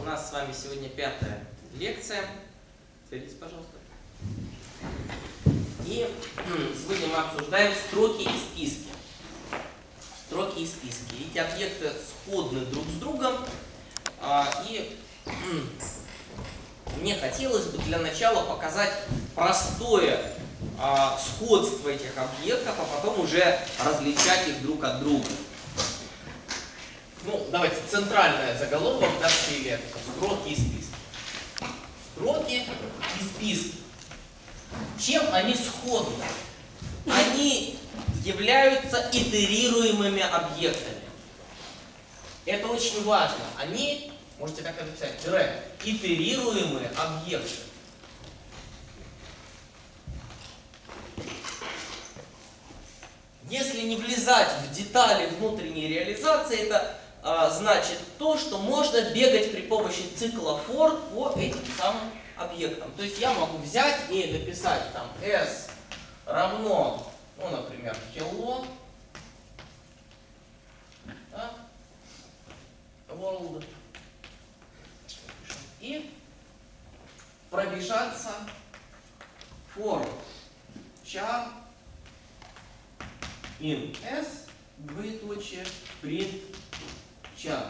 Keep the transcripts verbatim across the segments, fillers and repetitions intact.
нас с вами сегодня пятая лекция. Садитесь, пожалуйста. И сегодня мы обсуждаем строки и списки. Строки и списки. Эти объекты сходны друг с другом. И мне хотелось бы для начала показать простое сходство этих объектов, а потом уже различать их друг от друга. Ну, давайте, центральное заголовок на всей лекции. Строки и списки. Строки и списки. Чем они сходны? Они являются итерируемыми объектами. Это очень важно. Они, можете так написать, тире, итерируемые объекты. Если не влезать в детали внутренней реализации, это а, значит то, что можно бегать при помощи цикла for по этим самым объектам. То есть я могу взять и написать там s равно, ну, например, hello, да, world, и пробежаться for char in s, двоеточие, print char.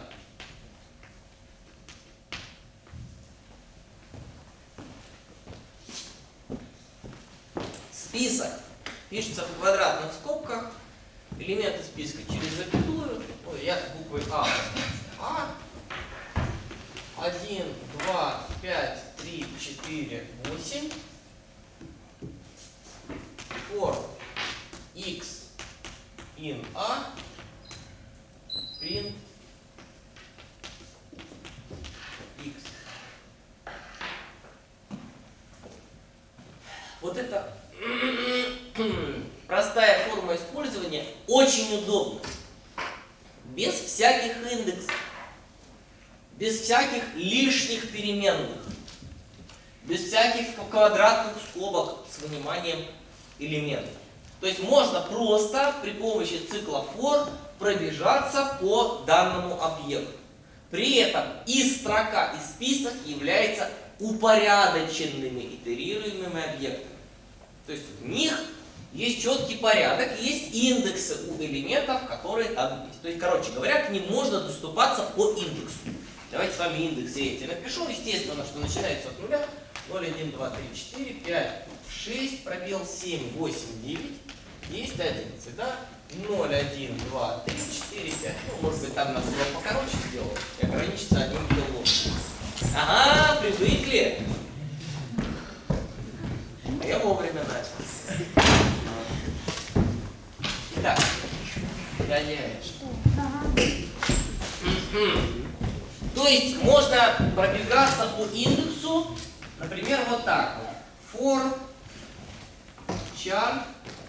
Список пишется в квадратных скобках, элементы списка через запятую, ой, я буквой А. А, один, два, пять, три, четыре, восемь. For x in A, print x. Вот это простая форма использования очень удобна. Без всяких индексов, без всяких лишних переменных, без всяких квадратных скобок с выниманием элементов. То есть можно просто при помощи цикла for пробежаться по данному объекту. При этом и строка, и список являются упорядоченными итерируемыми объектами. То есть в них есть четкий порядок, есть индексы у элементов, которые там есть. То есть, короче говоря, к ним можно доступаться по индексу. Давайте с вами индексы эти напишу. Естественно, что начинается от нуля. ноль, один, два, три, четыре, пять, шесть, пробел семь, восемь, девять, есть одиннадцать, да? ноль, один, два, три, четыре, пять. Ну, может быть, там надо было покороче сделать и ограничиться одним делом. Ага, привыкли. А я вовремя начал. Итак, гоняешь. То есть можно пробегаться по индексу, например, вот так вот. For char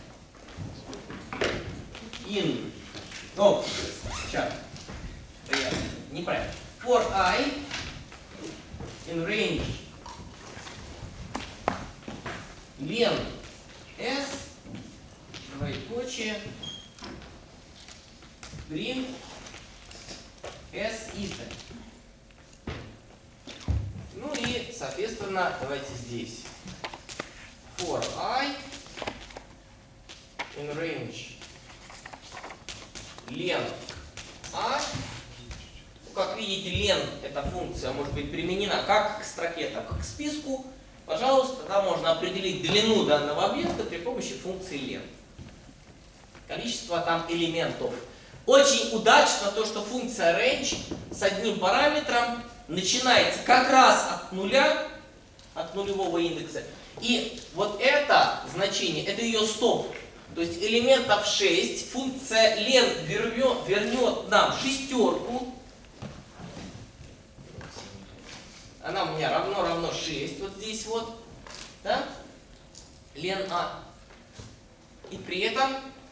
in. О, char. Неправильно. For I in range len s, двоеточие, print s ит. Ну и, соответственно, давайте здесь. For I in range len a. Ну, как видите, len эта функция может быть применена как к строке, так и к списку. Пожалуйста, там можно определить длину данного объекта при помощи функции len. Количество там элементов. Очень удачно то, что функция range с одним параметром начинается как раз от нуля, от нулевого индекса. И вот это значение, это ее стоп. То есть элементов шесть, функция len вернет, вернет нам шестерку. Она у меня равно равно шесть, вот здесь вот. Да? Len а. И при этом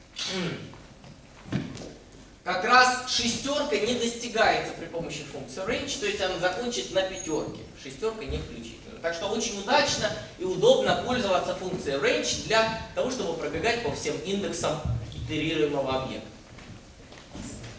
как раз шестерка не достигается при помощи функции range, то есть она закончит на пятерке. Шестерка не включительно. Так что очень удачно и удобно пользоваться функцией range для того, чтобы пробегать по всем индексам итерируемого объекта.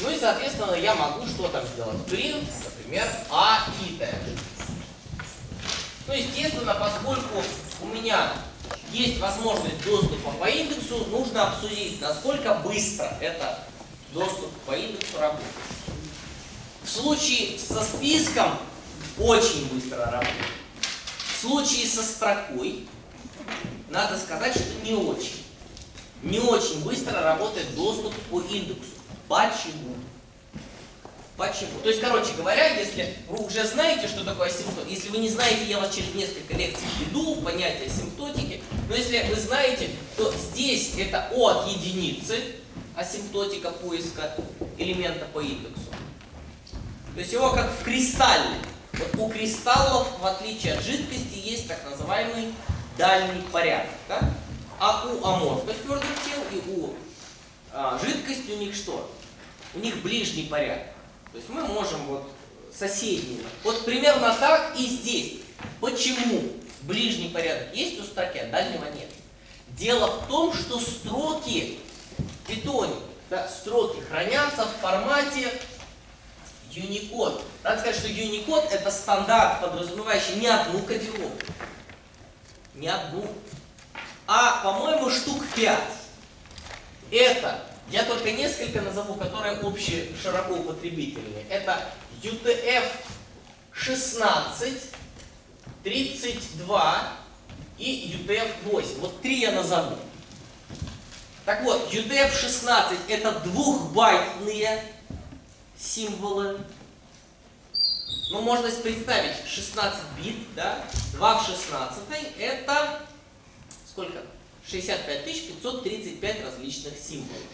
Ну и, соответственно, я могу что там сделать? Print, например, А и Т. Ну, естественно, поскольку у меня есть возможность доступа по индексу, нужно обсудить, насколько быстро это доступ по индексу работает. В случае со списком очень быстро работает. В случае со строкой надо сказать, что не очень. Не очень быстро работает доступ по индексу. Почему? Почему? То есть, короче говоря, если вы уже знаете, что такое асимптотика, если вы не знаете, я вас через несколько лекций введу в понятие асимптотики, но если вы знаете, то здесь это от единицы асимптотика поиска элемента по индексу. То есть его как в кристалле. Вот у кристаллов, в отличие от жидкости, есть так называемый дальний порядок. Да? А у аморфных твердых тел и у а, жидкости у них что? У них ближний порядок. То есть мы можем вот соседние. Вот примерно так и здесь. Почему ближний порядок есть у строки, а дальнего нет? Дело в том, что строки в питоне, да, строки хранятся в формате Unicode. Надо сказать, что Unicode это стандарт, подразумевающий не одну кодировку. Не одну. А, по-моему, штук пять. Это, я только несколько назову, которые общие, широко употребительные. Это ю ти эф шестнадцать, тридцать два и ю ти эф восемь. Вот три я назову. Так вот, ю ти эф шестнадцать это двухбайтные символы. Ну, можно представить шестнадцать бит, да? два в шестнадцатой это сколько? шестьдесят пять тысяч пятьсот тридцать пять различных символов.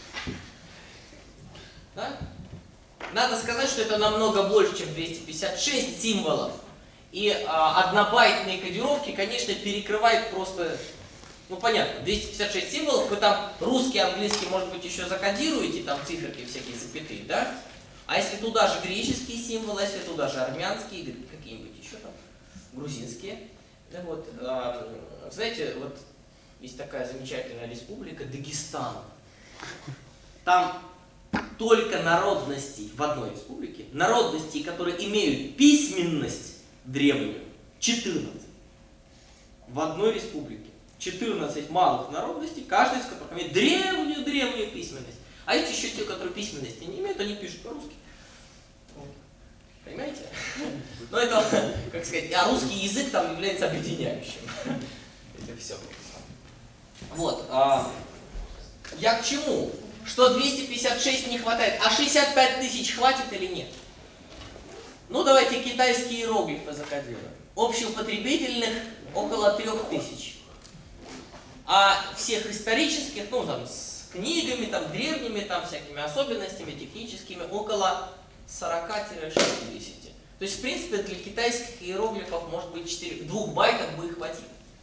Да? Надо сказать, что это намного больше, чем двести пятьдесят шесть символов. И а, однобайтные кодировки, конечно, перекрывают просто, ну понятно, двести пятьдесят шесть символов, вы там русский, английский, может быть, еще закодируете, там циферки всякие запятые, да? А если туда же греческие символы, а если туда же армянские, какие-нибудь еще там, грузинские. Да, вот, а, знаете, вот есть такая замечательная республика Дагестан. Там только народностей в одной республике, народностей, которые имеют письменность древнюю, четырнадцать. В одной республике. четырнадцать малых народностей, каждая из которых имеет древнюю-древнюю письменность. А есть еще те, которые письменности не имеют, они пишут по-русски. Понимаете? Но это, как сказать, а русский язык там является объединяющим. Это все. Вот. А, я к чему? Что двести пятьдесят шесть не хватает, а шестьдесят пять тысяч хватит или нет? Ну, давайте китайские иероглифы закодируем. Общеупотребительных около трех тысяч. А всех исторических, ну, там, с книгами, там, древними, там, всякими особенностями техническими, около сорока-шестидесяти. То есть, в принципе, для китайских иероглифов, может быть, четыре, двух байтов бы их хватило.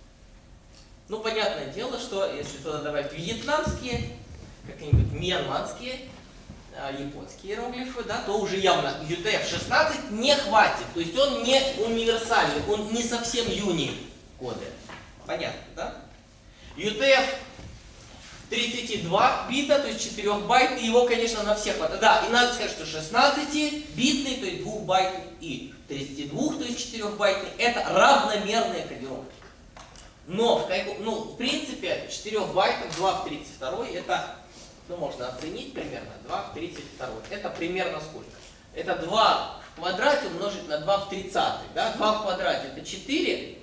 Ну, понятное дело, что если туда добавить вьетнамские, какие-нибудь мьянманские, японские иероглифы, да, то уже явно ю ти эф шестнадцать не хватит. То есть он не универсальный, он не совсем юни-коды. Понятно, да? ю ти эф тридцать два бита, то есть четырёхбайтный, его, конечно, на всех хватает. Да, и надо сказать, что шестнадцатибитный, то есть двухбайтный, и тридцать два, то есть четырёхбайтный, это равномерные кодировки. Но, в, ну, в принципе, четыре байта, два в тридцать два, это, ну, можно оценить примерно, два в тридцать два. Это примерно сколько? Это два в квадрате умножить на два в тридцатый, да? два в квадрате это четыре,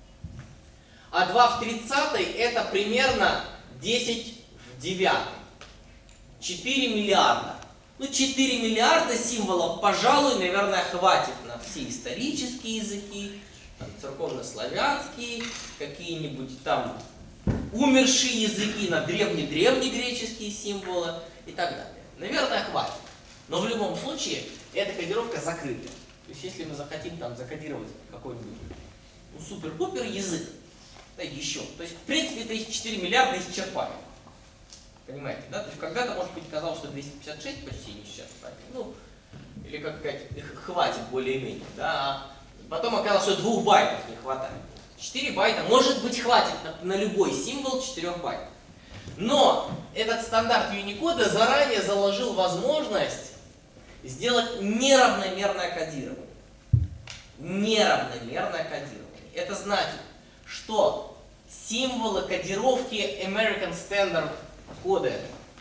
а два в тридцатый это примерно десять в девятый. четыре миллиарда. Ну, четыре миллиарда символов, пожалуй, наверное, хватит на все исторические языки, церковнославянские, какие-нибудь там умершие языки на древне-древнегреческие символы и так далее. Наверное, хватит. Но в любом случае, эта кодировка закрыта. То есть, если мы захотим там закодировать какой-нибудь ну, супер-пупер язык, да, еще. То есть, в принципе, это четыре миллиарда исчерпали. Понимаете, да? То есть, когда-то, может быть, казалось, что двести пятьдесят шесть почти не исчерпали. Ну, или как сказать, хватит более-менее, да? Потом оказалось, что двух байтов не хватает. четыре байта, может быть, хватит на, на любой символ четыре байта. Но этот стандарт Unicode заранее заложил возможность сделать неравномерное кодирование. Неравномерное кодирование. Это значит, что символы кодировки American Standard кода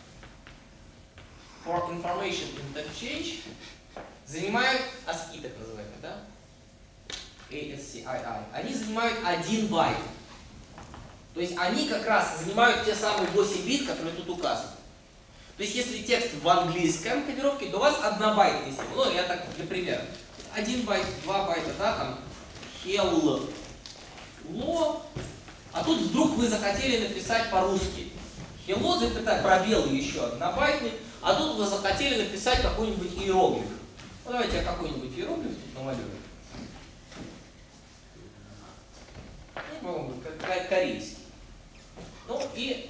for Information Interchange занимают ASCII, так называемый, да? A S C I I. Они занимают один байт. То есть они как раз занимают те самые восемь бит, которые тут указаны. То есть если текст в английском кодировке, то у вас однобайтный символ. Ну, я так для примера. Один байт, два байта, да, там hello, lo. А тут вдруг вы захотели написать по-русски. Hello, запятая, пробел еще однобайтный. А тут вы захотели написать какой-нибудь иероглиф. Ну, давайте я какой-нибудь иероглиф тут намалюю. Ну, по-моему, корейский. Ну и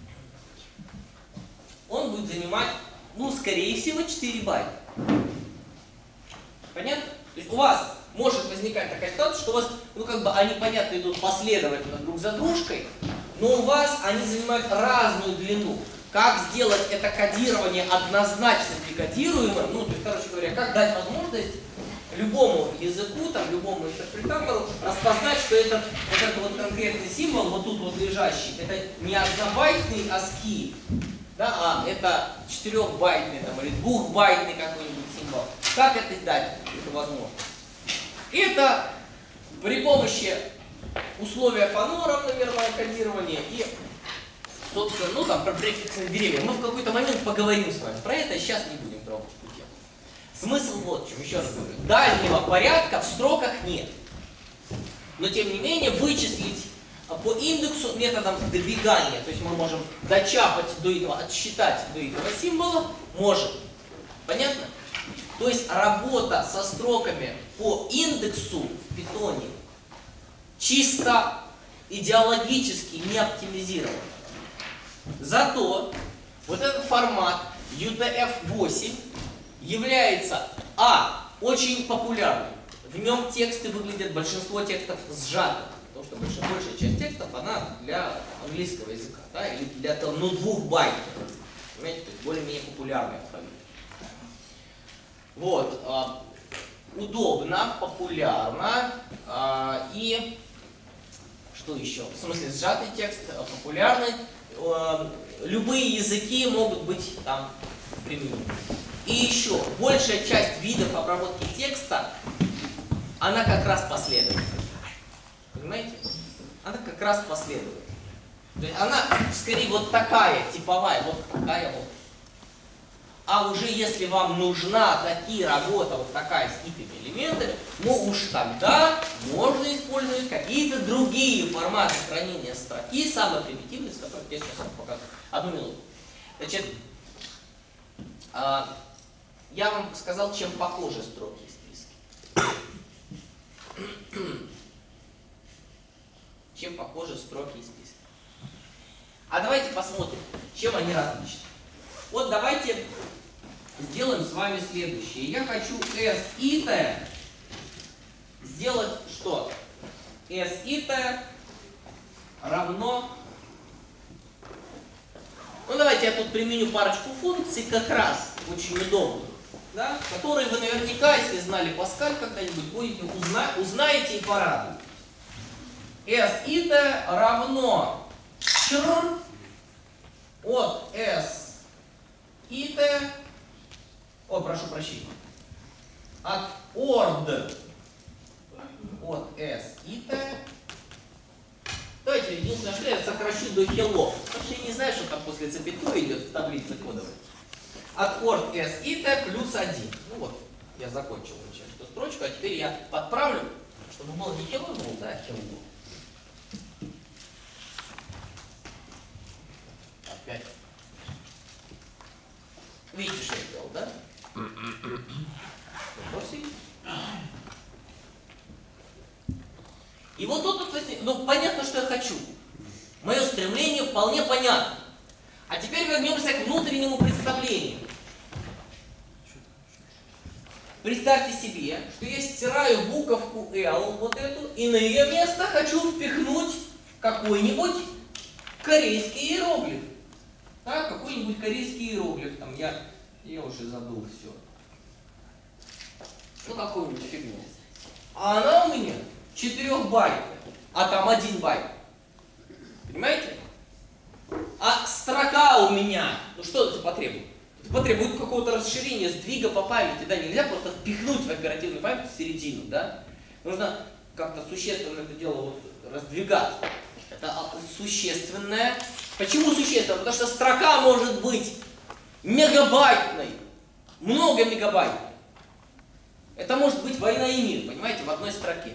он будет занимать, ну, скорее всего, четыре байта. Понятно? То есть у вас может возникать такая ситуация, что у вас, ну, как бы они, понятно, идут последовательно друг за дружкой, но у вас они занимают разную длину. Как сделать это кодирование однозначно декодируемым, ну, то есть, короче говоря, как дать возможность любому языку, там, любому интерпретатору распознать, что этот вот этот вот конкретный символ, вот тут вот лежащий, это не однобайтный ASCII, да, а это четырехбайтный там, или двухбайтный какой-нибудь символ. Как это дать, это возможно? Это при помощи условия Фано равномерного кодирования и, собственно, ну там про префиксные деревья. Мы в какой-то момент поговорим с вами про это, сейчас не будем трогать эту тему. Смысл вот в чем, еще раз говорю, дальнего порядка в строках нет. Но тем не менее вычислить по индексу методом добегания, то есть мы можем дочапать до этого, отсчитать до этого символа, можем. Понятно? То есть работа со строками по индексу в питоне чисто идеологически не оптимизирована. Зато вот этот формат ю ти эф восемь является а. очень популярным. В нем тексты выглядят, большинство текстов сжато. Потому что большая, большая часть текстов, она для английского языка, да, или для там, ну, двух байтов. Понимаете, то есть более-менее популярный алфавит. Вот. А, удобно, популярно. А, и что еще? В смысле, сжатый текст, популярный. А, любые языки могут быть там применены. И еще, большая часть видов обработки текста, она как раз последовательна. Понимаете? Она как раз последовательна. То есть она скорее вот такая, типовая, вот такая вот. А уже если вам нужна такие работа, вот такая с типами элементами, ну уж тогда можно использовать какие-то другие форматы хранения строки, самые примитивные, с которых я сейчас вам покажу. Одну минуту. Значит, я вам сказал, чем похожи строки и списки. Чем похожи строки и списки. А давайте посмотрим, чем они различны. Вот давайте сделаем с вами следующее. Я хочу S-итое сделать что? S-итое равно... Ну давайте я тут применю парочку функций, как раз очень удобных, да, которые вы наверняка, если знали Паскаль когда-нибудь, будете узна... узнаете и порадуетесь. S-итое равно char от S-итое, о, прошу прощения, от ord от S-итое. Давайте единственное, что я сокращу до hello, потому что я не знаю, что там после запятой идет в таблице кодовой. От ord S-итое плюс один. Ну вот, я закончил эту строчку, а теперь я подправлю, чтобы было не hello, но да, hello. Опять. Видите, что я сделал, да? Вопросы? И вот тут, ну, понятно, что я хочу. Мое стремление вполне понятно. А теперь вернемся к внутреннему представлению. Представьте себе, что я стираю буковку L, вот эту, и на ее место хочу впихнуть какой-нибудь корейский иероглиф. Да, какой-нибудь корейский иероглиф. Там я, я уже забыл все. ну какую-нибудь фигню, а она у меня четырёхбайтная, а там один байт. Понимаете? А строка у меня, ну что это потребует? Это потребует какого-то расширения, сдвига по памяти, да, нельзя просто впихнуть в оперативную память в середину, да? Нужно как-то существенно это дело вот раздвигать. Это существенное. Почему существенно? Потому что строка может быть мегабайтной, много мегабайт. Это может быть «Война и мир», понимаете, в одной строке.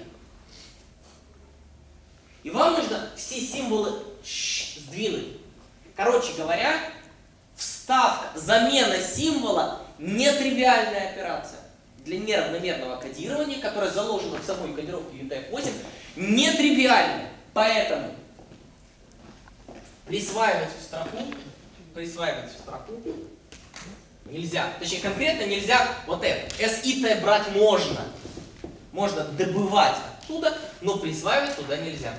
И вам нужно все символы сдвинуть. Короче говоря, вставка, замена символа – нетривиальная операция. Для неравномерного кодирования, которая заложена в самой кодировке ю ти эф восемь, нетривиальная. Поэтому присваивать в строку, присваивать в строку нельзя. Точнее, конкретно нельзя вот это. эс ай ти брать можно. Можно добывать оттуда, но присваивать туда нельзя.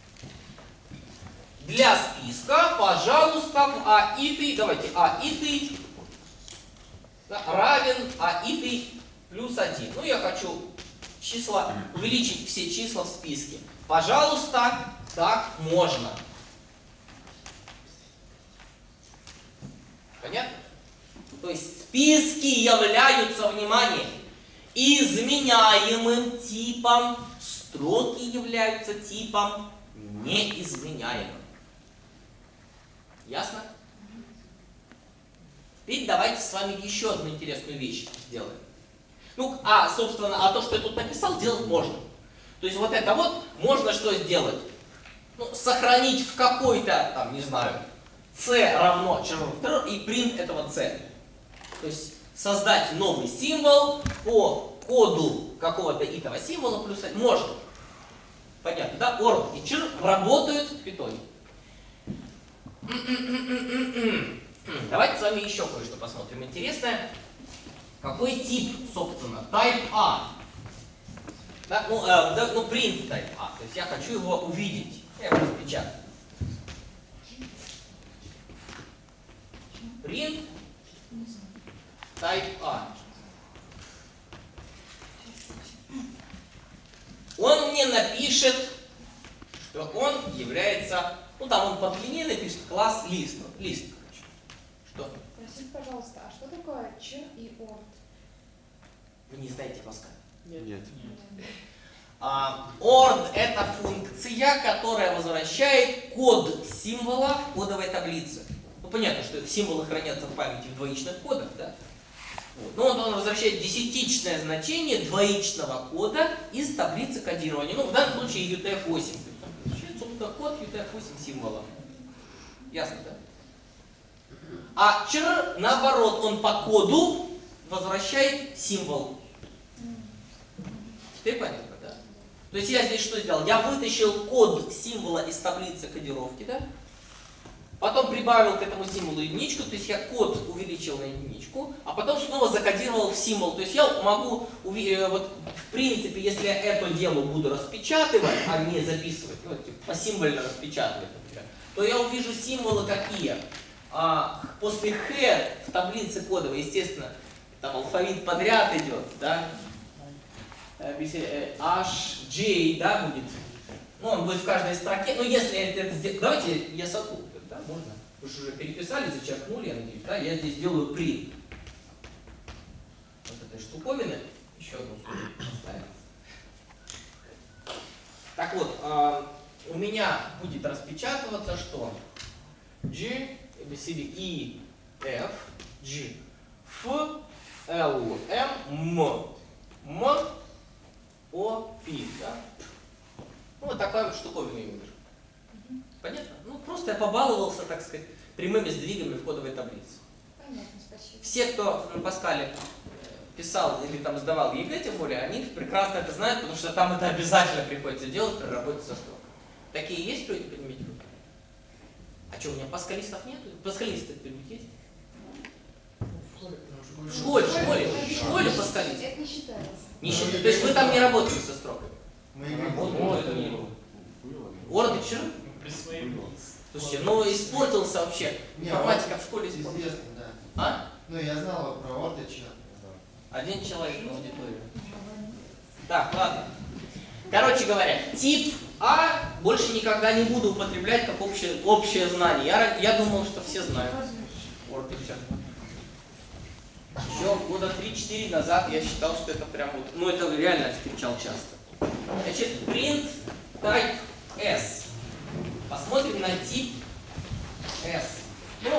Для списка, пожалуйста, в а ай ти, давайте а ай ти да, равен а ай ти плюс один. Ну, я хочу числа, увеличить все числа в списке. Пожалуйста, так можно. Понятно? То есть списки являются, внимание, изменяемым типом, строки являются типом неизменяемым. Ясно? Теперь давайте с вами еще одну интересную вещь сделаем. Ну, а, собственно, а то, что я тут написал, делать можно. То есть вот это вот можно что сделать? Ну, сохранить в какой-то, там, не знаю, c равно чер и print этого c. То есть создать новый символ по коду какого-то итого символа плюс один. Можно. Понятно, да? Орг и чир работают в питоне. Давайте с вами еще кое-что посмотрим интересное. Какой тип, собственно, type A? Да, ну, э, да, ну, print type A. То есть я хочу его увидеть. Я его распечатаю. Print type A. Он мне напишет, что он является, ну там он по длине напишет класс list. List, короче. Что? Простите, пожалуйста, а что такое char и ord? Вы не знаете Паскаль? Нет. Нет. А, ord это функция, которая возвращает код символа в кодовой таблице. Ну понятно, что символы хранятся в памяти в двоичных кодах, да? Вот. Но он, он возвращает десятичное значение двоичного кода из таблицы кодирования. Ну в данном случае ю ти эф восемь. Возвращается код ю ти эф восемь символа. Ясно, да? А char, наоборот, он по коду возвращает символ. Теперь понятно, да? То есть я здесь что сделал? Я вытащил код символа из таблицы кодировки, да? Потом прибавил к этому символу единичку, то есть я код увеличил на единичку, а потом снова закодировал в символ. То есть я могу, вот, в принципе, если я это дело буду распечатывать, а не записывать, ну, типа, посимвольно распечатывать, например, то я увижу символы какие. А, после х в таблице кодовой, естественно, там алфавит подряд идет, да? H, J, да, будет. Ну, он будет в каждой строке. Но если я это сделаю, давайте я сотру. Да, можно? Вы же уже переписали, зачеркнули, я надеюсь, да? Я здесь делаю print. Вот этой штуковины. Еще одну штуку поставим. Так вот, э, у меня будет распечатываться что? G, A B C D, E, F, G, F, L, M, M, M, O, P, да? Ну, вот такая вот штуковина я вижу. Понятно? Ну, просто я побаловался, так сказать, прямыми сдвигами в кодовой таблице. Понятно, спасибо. Все, кто на Паскале писал или там сдавал ЕГЭ, тем более, они прекрасно это знают, потому что там это обязательно приходится делать при работе со строкой. Такие есть люди, поднимите руки? А что, у меня паскалистов нет? Паскалисты кто-нибудь есть? В школе, в школе, в школе паскалист. Это не считается. Не считаю. То есть вы там не работаете со строкой? Мы работаем. Орд и чир? Слушайте, ну испортился вообще. Не, Информатика в школе испортилась. Известно, да. А? Ну, я знал про Орд и Чир. Один человек на аудиторию. Так, ладно. Короче говоря, тип А больше никогда не буду употреблять как общее, общее знание. Я, я думал, что все знают. Еще года три-четыре назад я считал, что это прям вот, ну это реально встречал часто. Значит, print type S. Посмотрим на тип S. Ну,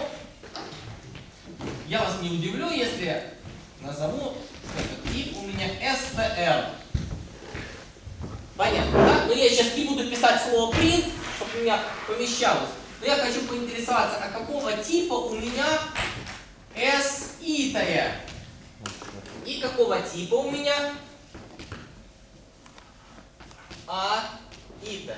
я вас не удивлю, если назову этот тип у меня str. Понятно, да? Но я сейчас не буду писать слово print, чтобы у меня помещалось. Но я хочу поинтересоваться, а какого типа у меня s-итая? И какого типа у меня a-итая?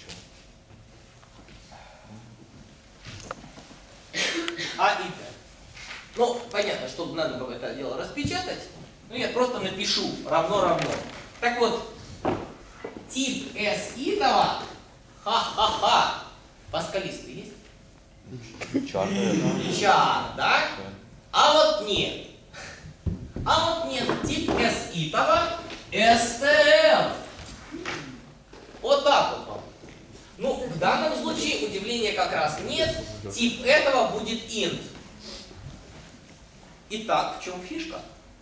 А-итая. Ну, понятно, что надо было это дело распечатать. Ну, я просто напишу равно-равно. Так вот, тип s-итого, ха-ха-ха, паскалисты есть? Чар, наверное. Чар, да? А вот нет. А вот нет, тип s-итого str. Вот так вот. Ну, в данном случае удивления как раз нет. Тип этого будет int. Итак, в чем фишка?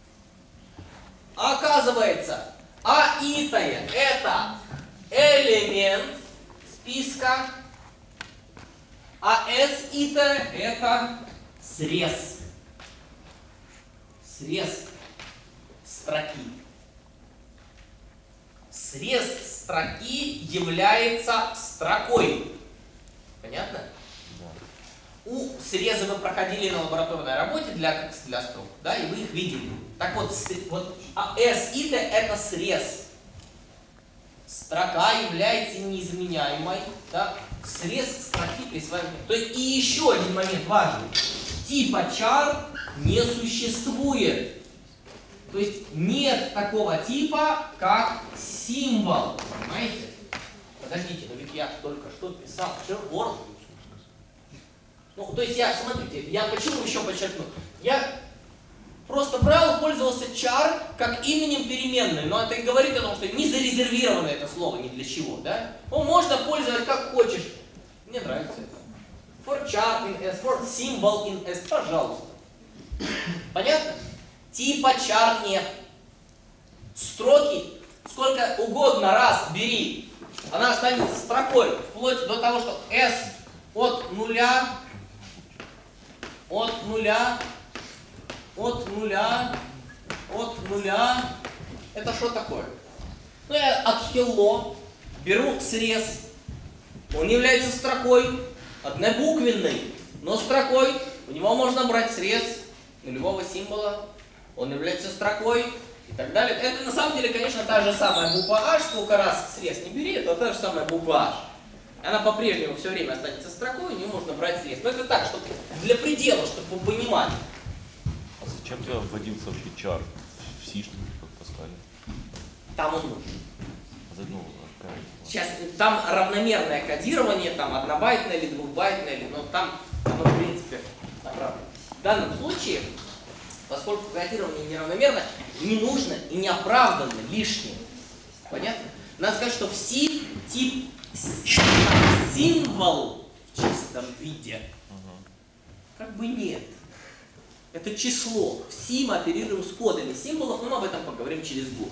Оказывается, а-итая это элемент списка, а s-итая это срез. Срез строки. Срез строки является строкой. Понятно? Да. У среза вы проходили на лабораторной работе для, для строк, да, и вы их видели. Так вот, вот а s-итая это срез. Строка является неизменяемой, да, срез строки присваиваемой. То есть и еще один момент важный. Типа char не существует. То есть нет такого типа, как символ. Понимаете? Подождите, но ведь я только что писал Word. Ну, то есть я, смотрите, я почему еще подчеркну? Я просто брал и пользовался char как именем переменной, но это и говорит о том, что не зарезервировано это слово ни для чего, да? Ну, можно пользовать как хочешь. Мне нравится это. For char in S, for symbol in S, пожалуйста. Понятно? Типа char нет. Строки сколько угодно раз бери, она останется строкой, вплоть до того, что S от нуля, от нуля, от нуля, от нуля. Это что такое? Ну, я от hello беру срез. Он является строкой, однобуквенный, но строкой. У него можно брать срез нулевого символа. Он является строкой и так далее. Это на самом деле, конечно, та же самая буква H. Сколько раз срез не бери, это та же самая буква H. Она по-прежнему все время останется строкой, у нее можно брать срез. Но это так, чтобы для предела, чтобы вы понимали. А зачем ты вводился вообще чар в сишнике, как Паскале? Там он нужен. Ну, сейчас там равномерное кодирование, там однобайтное или двухбайтное, или, но там оно в принципе направлено. В данном случае, поскольку кодирование неравномерно, не нужно и не оправданно лишнее. Понятно? Надо сказать, что в C тип символ в чистом виде как бы нет. Это число. В C мы оперируем с кодами символов, но мы об этом поговорим через год.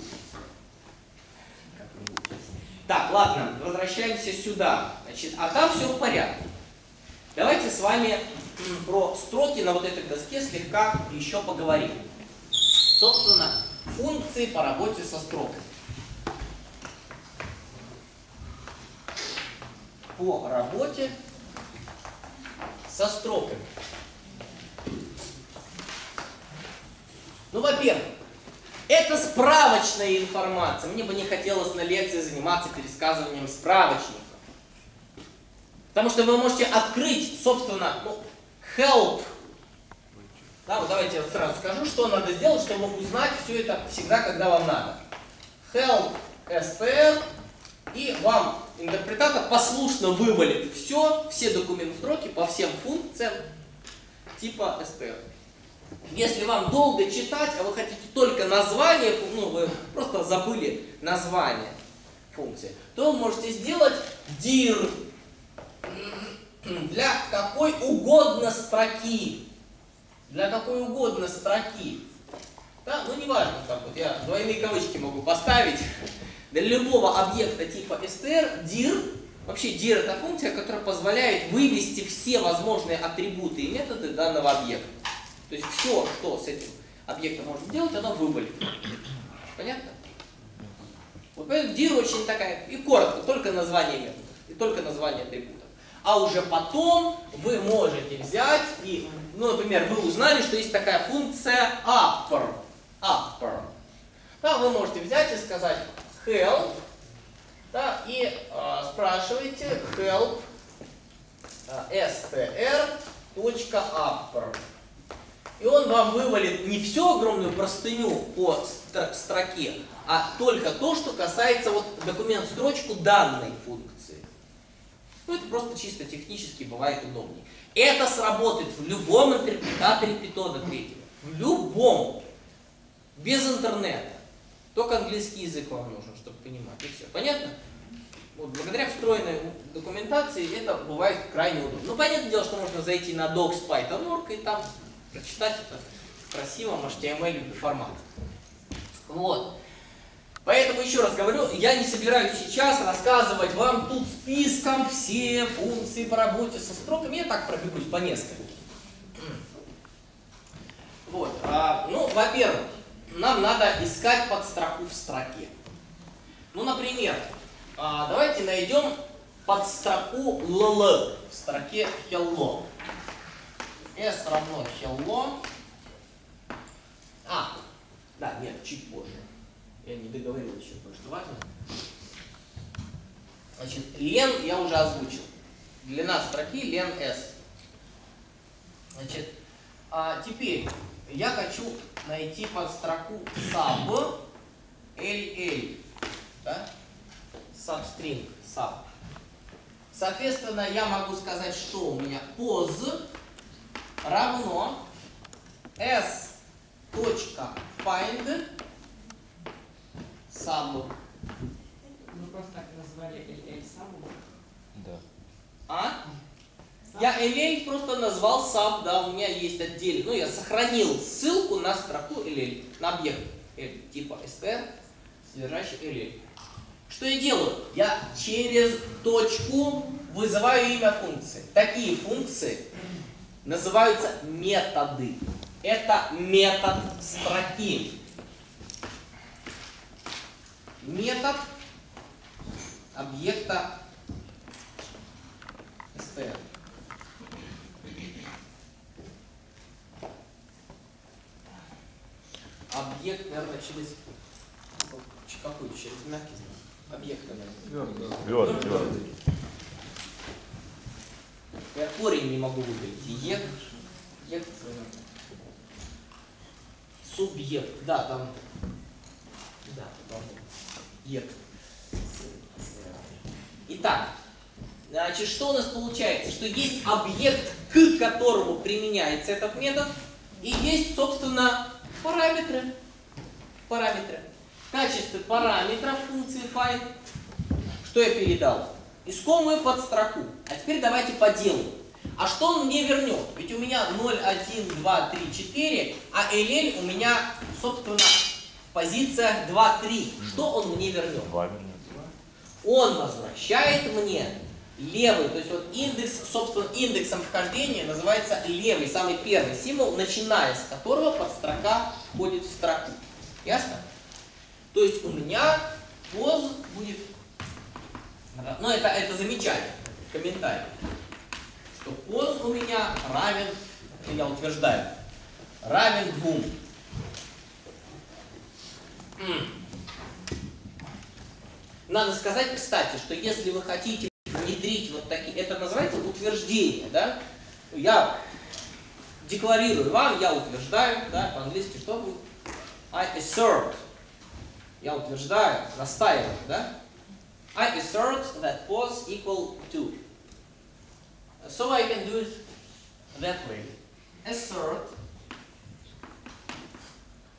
Так, ладно, возвращаемся сюда. Значит, а там все в порядке. Давайте с вами про строки на вот этой доске слегка еще поговорим. Собственно, функции по работе со строками. По работе со строками. Ну, во-первых, это справочная информация. Мне бы не хотелось на лекции заниматься пересказыванием справочников. Потому что вы можете открыть, собственно, ну, help. Да, вот давайте я сразу скажу, что надо сделать, чтобы узнать все это всегда, когда вам надо. Help str, и вам интерпретатор послушно вывалит все, все документ строки по всем функциям типа str. Если вам долго читать, а вы хотите только название, ну вы просто забыли название функции, то вы можете сделать dir для какой угодно строки. Для какой угодно строки. Да? Ну, неважно, так вот я двойные кавычки могу поставить. Для любого объекта типа str dir, вообще dir это функция, которая позволяет вывести все возможные атрибуты и методы данного объекта. То есть все, что с этим объектом можно делать, оно вывалит. Понятно? Вот поэтому dir очень такая, и коротко, только название методов, и только название атрибутов. А уже потом вы можете взять и, ну, например, вы узнали, что есть такая функция upper. upper. Да, вы можете взять и сказать help, да, и э, спрашиваете help э, str.upper. И он вам вывалит не всю огромную простыню по строке, а только то, что касается вот документ-строчку данной функции. Ну, это просто чисто технически бывает удобнее. Это сработает в любом интерпретаторе питона третьего. В любом. Без интернета. Только английский язык вам нужен, чтобы понимать. И все. Понятно? Вот, благодаря встроенной документации это бывает крайне удобно. Ну, понятное дело, что можно зайти на docs точка python точка org и там прочитать это в красивом эйч ти эм эль формате. Вот. Поэтому еще раз говорю, я не собираюсь сейчас рассказывать вам тут списком все функции по работе со строками. Я так пробегусь по нескольким. Вот. А, ну, во-первых, нам надо искать подстроку в строке. Ну, например, а, давайте найдем подстроку ll в строке hello. S равно hello. А, да, нет, чуть позже. Я не договорил еще, кое-что важно. Значит, len я уже озвучил. Длина строки len s. Значит, а теперь я хочу найти подстроку sub ll. Да? Substring, sub. Соответственно, я могу сказать, что у меня pos равно s.find sub. Мы просто так назвали эл эл самым. Да. А? Я эл эл просто назвал sub, да, у меня есть отдельно. Ну, я сохранил ссылку на строку эл эл, на объект типа str, содержащий эл эл. Что я делаю? Я через точку вызываю имя функции. Такие функции называются методы. Это метод строки. Метод объекта str. Объект, наверное, через какой через мягкий знак? Объект, наверное. Твердый, твердый. Я корень не могу выделить. Ек, ек, субъект. Да, там. Да, там. Ек. Итак, значит, что у нас получается? Что есть объект, к которому применяется этот метод, и есть, собственно, параметры. Параметры. В качестве параметров функции find, что я передал? Искомую подстроку. А теперь давайте по делу. А что он мне вернет? Ведь у меня ноль, один, два, три, четыре, а эл эл у меня, собственно, в позициях два, три. Что он мне вернет? Он возвращает мне левый, то есть вот индекс, собственно, индексом вхождения называется левый, самый первый символ, начиная с которого подстрока входит в строку. Ясно? То есть у меня pos будет, ну это, это замечание, комментарий, что pos у меня равен, я утверждаю, равен двум. Надо сказать, кстати, что если вы хотите внедрить вот такие, это называется утверждение, да? Я декларирую вам, я утверждаю, да, по-английски что будет? I assert. Я утверждаю, настаиваю, да? I assert that pos equal to. So I can do it that way. Assert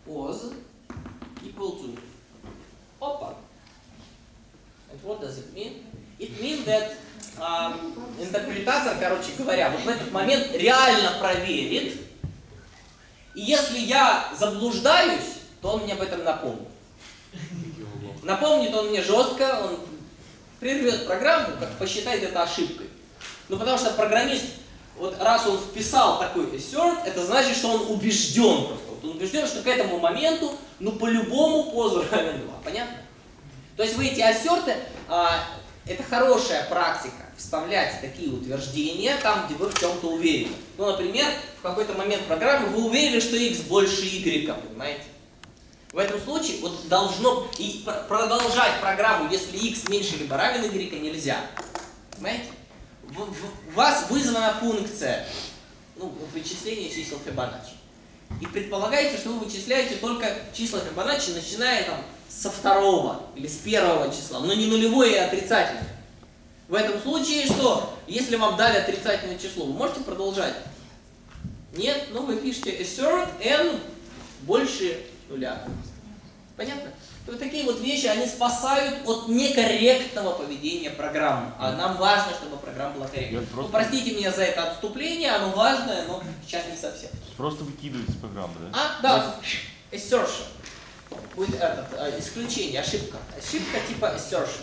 pos equal to. Опа. And what does it mean? It means that uh, интерпретатор, короче говоря, вот в этот момент реально проверит. И если я заблуждаюсь, то он мне об этом напомнит. Напомнит он мне жестко, он прервет программу, как посчитает это ошибкой. Ну потому что программист, вот раз он вписал такой assert, это значит, что он убежден просто. Вот он убежден, что к этому моменту, ну по-любому позу равен два. Понятно? То есть вы эти ассерты, а, это хорошая практика, вставлять такие утверждения там, где вы в чем-то уверены. Ну, например, в какой-то момент программы вы уверены, что x больше y, понимаете? В этом случае вот должно и продолжать программу, если x меньше либо равен y, нельзя. Понимаете? В, в, у вас вызвана функция, ну, вычисления чисел Фибоначчи. И предполагается, что вы вычисляете только числа Фибоначчи, начиная там со второго или с первого числа, но не нулевое и отрицательное. В этом случае что? Если вам дали отрицательное число, вы можете продолжать? Нет? Ну вы пишете assert n больше нуля. Понятно? Вот такие вот вещи, они спасают от некорректного поведения программы. А нам важно, чтобы программа была корректной. Просто... Ну, простите меня за это отступление, оно важное, но сейчас не совсем. Просто выкидывается программа, да? А, да. Assertion. Будет этот, а, исключение, ошибка. Ошибка типа assertion.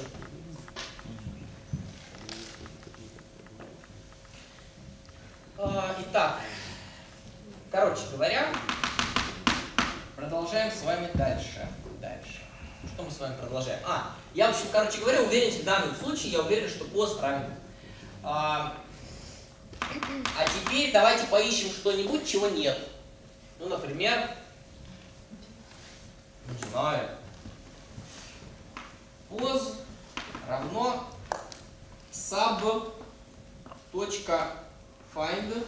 А, итак, короче говоря, продолжаем с вами дальше. Дальше. Что мы с вами продолжаем? А, я, в общем, короче говоря, уверен, в данном случае я уверен, что пост равен. А, а теперь давайте поищем что-нибудь, чего нет. Ну, например, не знаю, поз равно sub точка find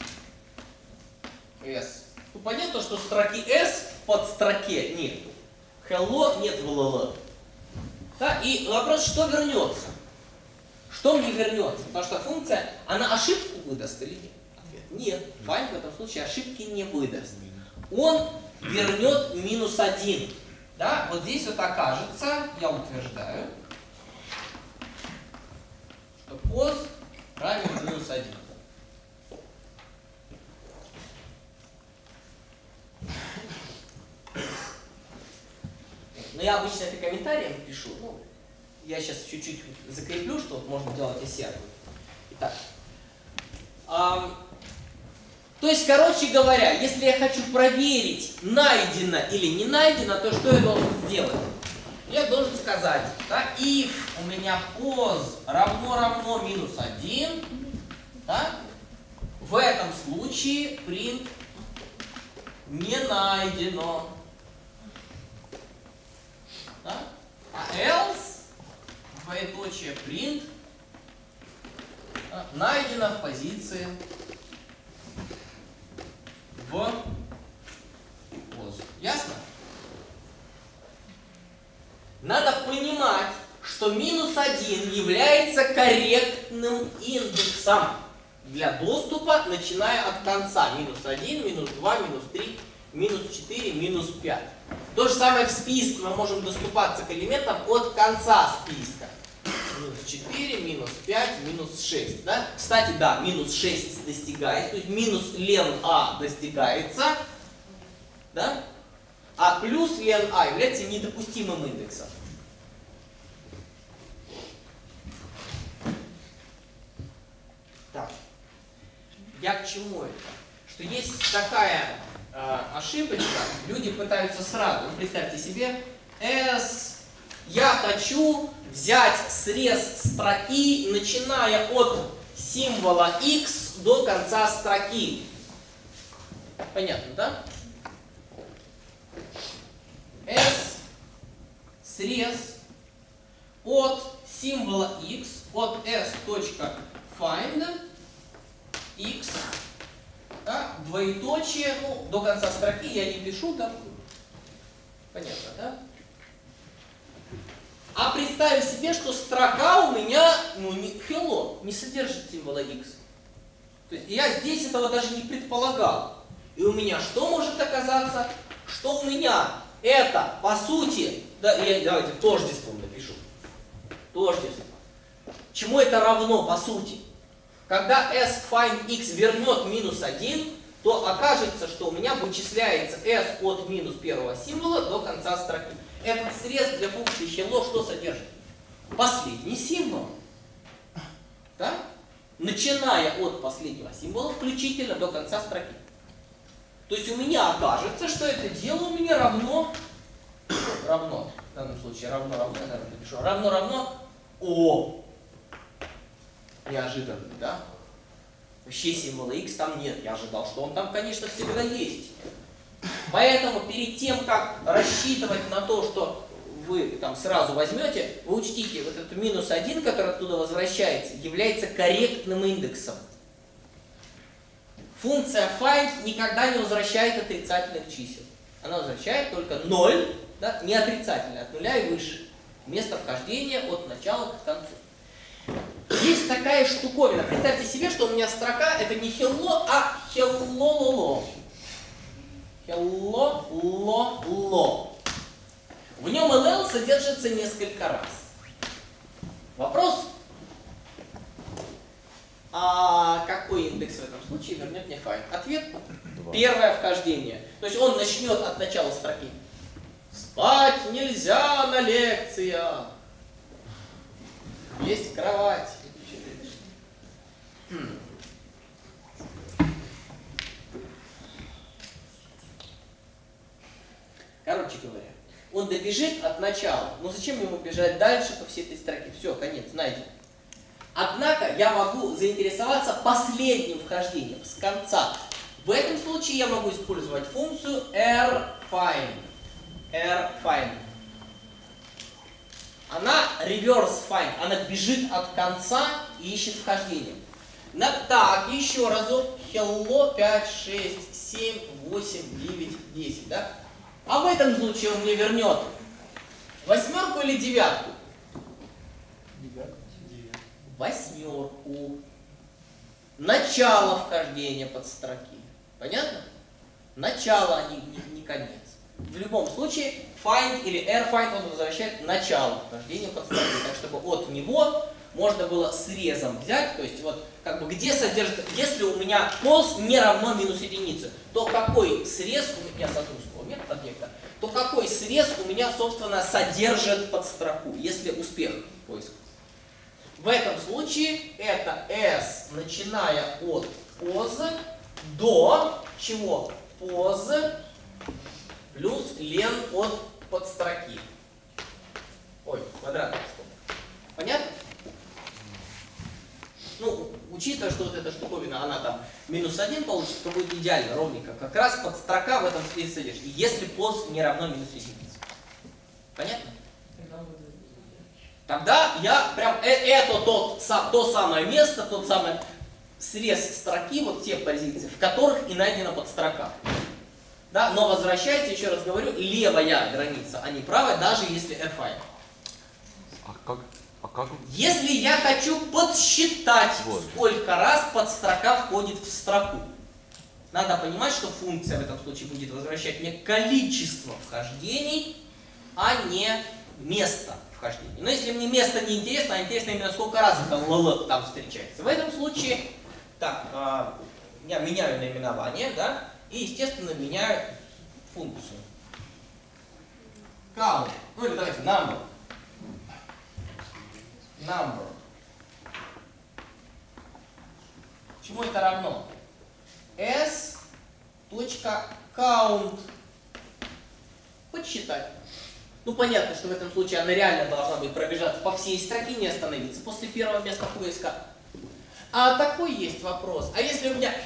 s. Ну, понятно, что строки s в подстроке нет. Hello нет в ll. Да? И вопрос, что вернется? Что мне вернется? Потому что функция, она ошибку выдаст или нет? Ответ. Нет. Find в этом случае ошибки не выдаст. Он вернет минус один. Да? Вот здесь вот окажется, я утверждаю, что поз равен минус один. Но я обычно это комментарием пишу. Ну, я сейчас чуть-чуть закреплю, что вот можно делать assert. Итак. А, то есть, короче говоря, если я хочу проверить, найдено или не найдено, то что я должен сделать? Я должен сказать, да, if у меня поз равно равно минус один, да, в этом случае print не найдено. Да? А else, двоеточие print, да, найдено в позиции в поз. Ясно? Надо понимать, что минус один является корректным индексом для доступа, начиная от конца. Минус один, минус два, минус три, минус четыре, минус пять. То же самое в списке. Мы можем доступаться к элементам от конца списка. Минус четыре, минус пять, минус шесть. Да? Кстати, да, минус шесть достигается. То есть минус лен а достигается. Да? А плюс лен а является недопустимым индексом. Так. Я к чему это? Что есть такая э, ошибочка, люди пытаются сразу, ну, представьте себе, s, я хочу взять срез строки, начиная от символа x до конца строки. Понятно, да? S, срез от символа x, от s.find x, да, двоеточие, ну, до конца строки я не пишу, там, понятно, да? А представим себе, что строка у меня, ну, не, hello, не содержит символа x. То есть я здесь этого даже не предполагал. И у меня что может оказаться? что у меня это, по сути, да, я, давайте тождеством напишу. Тождество. Чему это равно, по сути? Когда sFind(x) вернет минус один, то окажется, что у меня вычисляется s от минус первого символа до конца строки. Этот срез для функции hello что содержит? Последний символ. Да? Начиная от последнего символа включительно до конца строки. То есть у меня окажется, что это дело у меня равно, равно, в данном случае равно, равно, я, наверное, напишу, равно, равно О. Неожиданно, да? Вообще символа x там нет. Я ожидал, что он там, конечно, всегда есть. Поэтому перед тем, как рассчитывать на то, что вы там сразу возьмете, вы учтите, вот этот минус один, который оттуда возвращается, является корректным индексом. Функция find никогда не возвращает отрицательных чисел. Она возвращает только ноль, да, не отрицательное, от нуля и выше. Место вхождения от начала к концу. Есть такая штуковина. Представьте себе, что у меня строка это не hello, а hello-lo-lo. Hello-lo-lo. В нем эл эл содержится несколько раз. Вопрос, а какой индекс в этом случае вернет мне find? Ответ – первое вхождение. То есть он начнет от начала строки. Спать нельзя на лекциях. Есть кровать. Короче говоря, он добежит от начала. Но зачем ему бежать дальше по всей этой строке? Все, конец, найден. Однако я могу заинтересоваться последним вхождением, с конца. В этом случае я могу использовать функцию rFind. rFind. Она reverse find, она бежит от конца и ищет вхождение. На, так, еще разок. Hello пять, шесть, семь, восемь, девять, десять, да? А в этом случае он мне вернет восьмерку или девятку? Девятку. Восьмерку. Начало вхождения под строки. Понятно? Начало, а не, не, не конец. В любом случае, find или rFind он возвращает начало вхождения под строки. Так, чтобы от него можно было срезом взять, то есть вот как бы где содержится, если у меня pos не равно минус единице, то какой срез у меня с русского метода объекта, то какой срез у меня, собственно, содержит под строку, если успех поиска. В этом случае это s, начиная от pos до чего? Pos плюс лен от подстроки. Ой, квадратная скобка. Понятно? Ну, учитывая, что вот эта штуковина, она там минус один получится, то будет идеально, ровненько. Как раз подстрока в этом смысле содержит. Если pos не равно минус единице. Понятно? Тогда я прям, э, это тот, са, то самое место, тот самый срез строки, вот те позиции, в которых и найдена подстрока. Да, но возвращайте, еще раз говорю, левая граница, а не правая, даже если rFind. А как? А как? Если я хочу подсчитать, вот, сколько раз подстрока входит в строку, надо понимать, что функция в этом случае будет возвращать мне количество вхождений, а не место вхождения. Но если мне место не интересно, а интересно именно сколько раз это ll там встречается. В этом случае, так, а, я меняю наименование, да, и, естественно, меняю функцию. Count. Ну или давайте number. Number. Чему это равно? s.count. Подсчитать. Ну, понятно, что в этом случае она реально должна будет пробежаться по всей строке, не остановиться после первого места поиска. А такой есть вопрос. А если у меня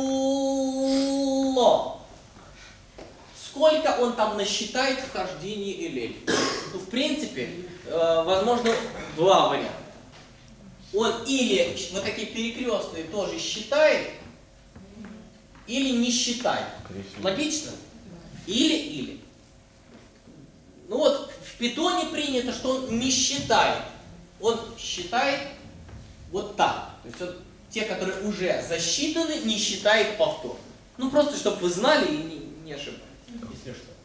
hello, сколько он там насчитает вхождений ll? Ну, в принципе, э, возможно, два варианта. Он или вот такие перекрестные тоже считает, или не считает. Логично? Или-или. Ну вот, в питоне принято, что он не считает. Он считает вот так. То есть он, те, которые уже засчитаны, не считает повтор. Ну просто, чтобы вы знали и не, не ошибались, если что.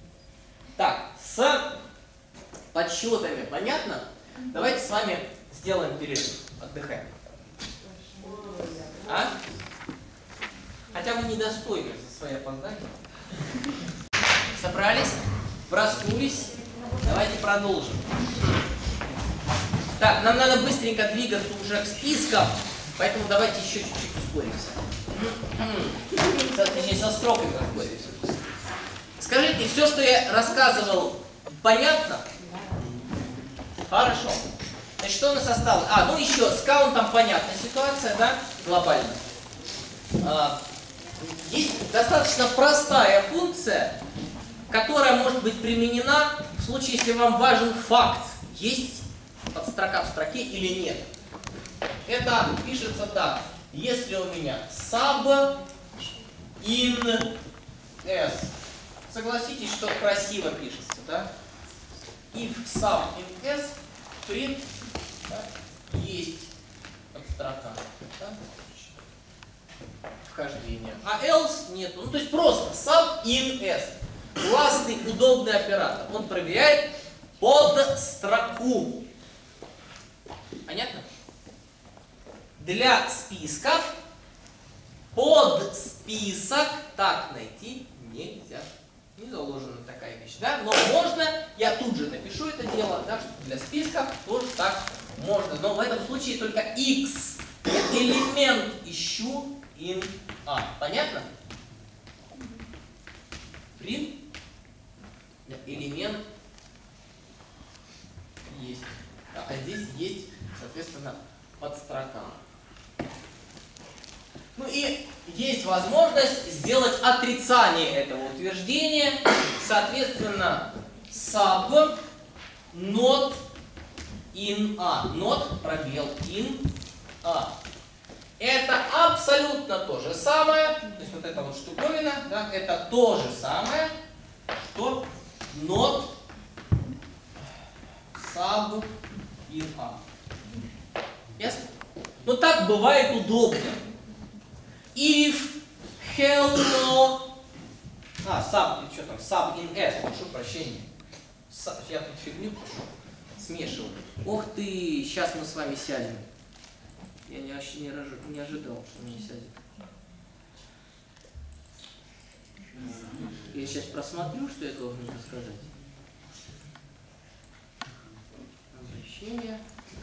Так, с подсчетами понятно? Давайте с вами сделаем перерыв. Отдыхаем. А? Хотя вы недостойны за свои опоздания. Собрались? Проснулись? Давайте продолжим. Так, нам надо быстренько двигаться уже к спискам, поэтому давайте еще чуть-чуть ускоримся. Точнее, со строками ускоримся. Скажите, все, что я рассказывал, понятно? Хорошо. Значит, что у нас осталось? А, ну еще, с каунтом понятная ситуация, да? Глобально. А, есть достаточно простая функция, которая может быть применена в случае, если вам важен факт, есть подстрока в строке или нет. Это пишется так. Если у меня sub in s. Согласитесь, что красиво пишется, да? If sub in s print, да, есть подстрока, да? Вхождение. А else нету. Ну, то есть просто sub in s. Классный, удобный оператор. Он проверяет под строку. Понятно? Для списков под список так найти нельзя. Не заложена такая вещь, да? Но можно, я тут же напишу это дело, да, что для списков тоже так можно. Но в этом случае только x элемент ищу in a. Понятно? Print элемент есть. А здесь есть, соответственно, подстрока. Ну и есть возможность сделать отрицание этого утверждения. Соответственно, sub not in a. Not пробел in a. Это абсолютно то же самое. То есть вот эта вот штуковина, да, это то же самое, что not sub in a. Ясно? Но так бывает удобно. If hello. А, sub, что там? Sub in s, прошу прощения. Sub, я тут фигню пишу. Смешиваю. Ох ты, сейчас мы с вами сядем. Я не, вообще не, рожу, не ожидал, что он не сядет. Я сейчас просмотрю, что я должен рассказать. Обращение.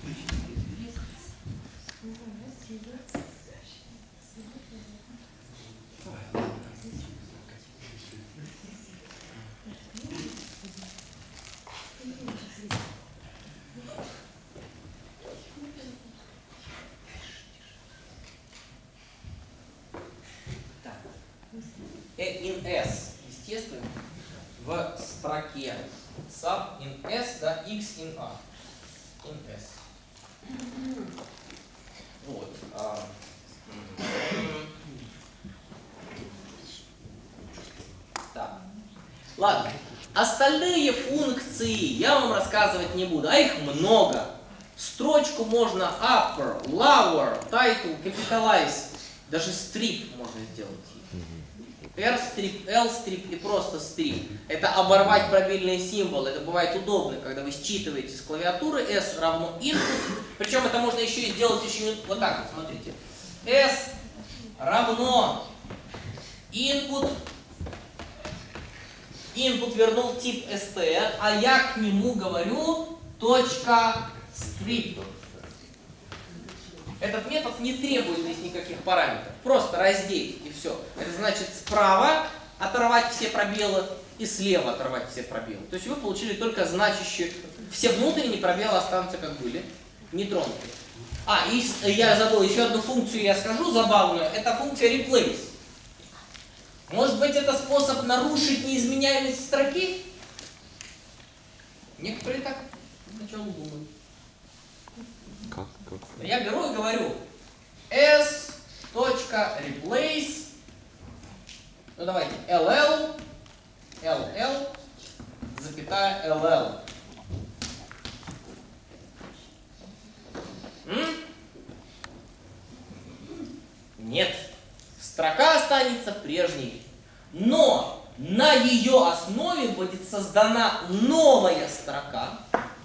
In s, естественно, в строке sub in s, да, x in a. In s. Вот. А, так. Ладно. Остальные функции я вам рассказывать не буду, а их много. Строчку можно upper, lower, title, capitalize, даже strip можно сделать. R-strip, L-strip и просто strip. Это оборвать пробельные символы. Это бывает удобно, когда вы считываете с клавиатуры S равно input. Причем это можно еще и сделать очень вот так вот, смотрите. S равно input. Input вернул тип str, а я к нему говорю точка strip. Этот метод не требует здесь никаких параметров. Просто раздеть и все. Это значит справа оторвать все пробелы и слева оторвать все пробелы. То есть вы получили только значащие. Все внутренние пробелы останутся как были, не тронуты. А, и я забыл еще одну функцию, я скажу забавную. Это функция replace. Может быть, это способ нарушить неизменяемость строки? Некоторые так сначала думают. Как? Как? Я беру и говорю s.replace, ну давайте, ll, ll, запятая ll. М? Нет. Строка останется прежней. Но на ее основе будет создана новая строка,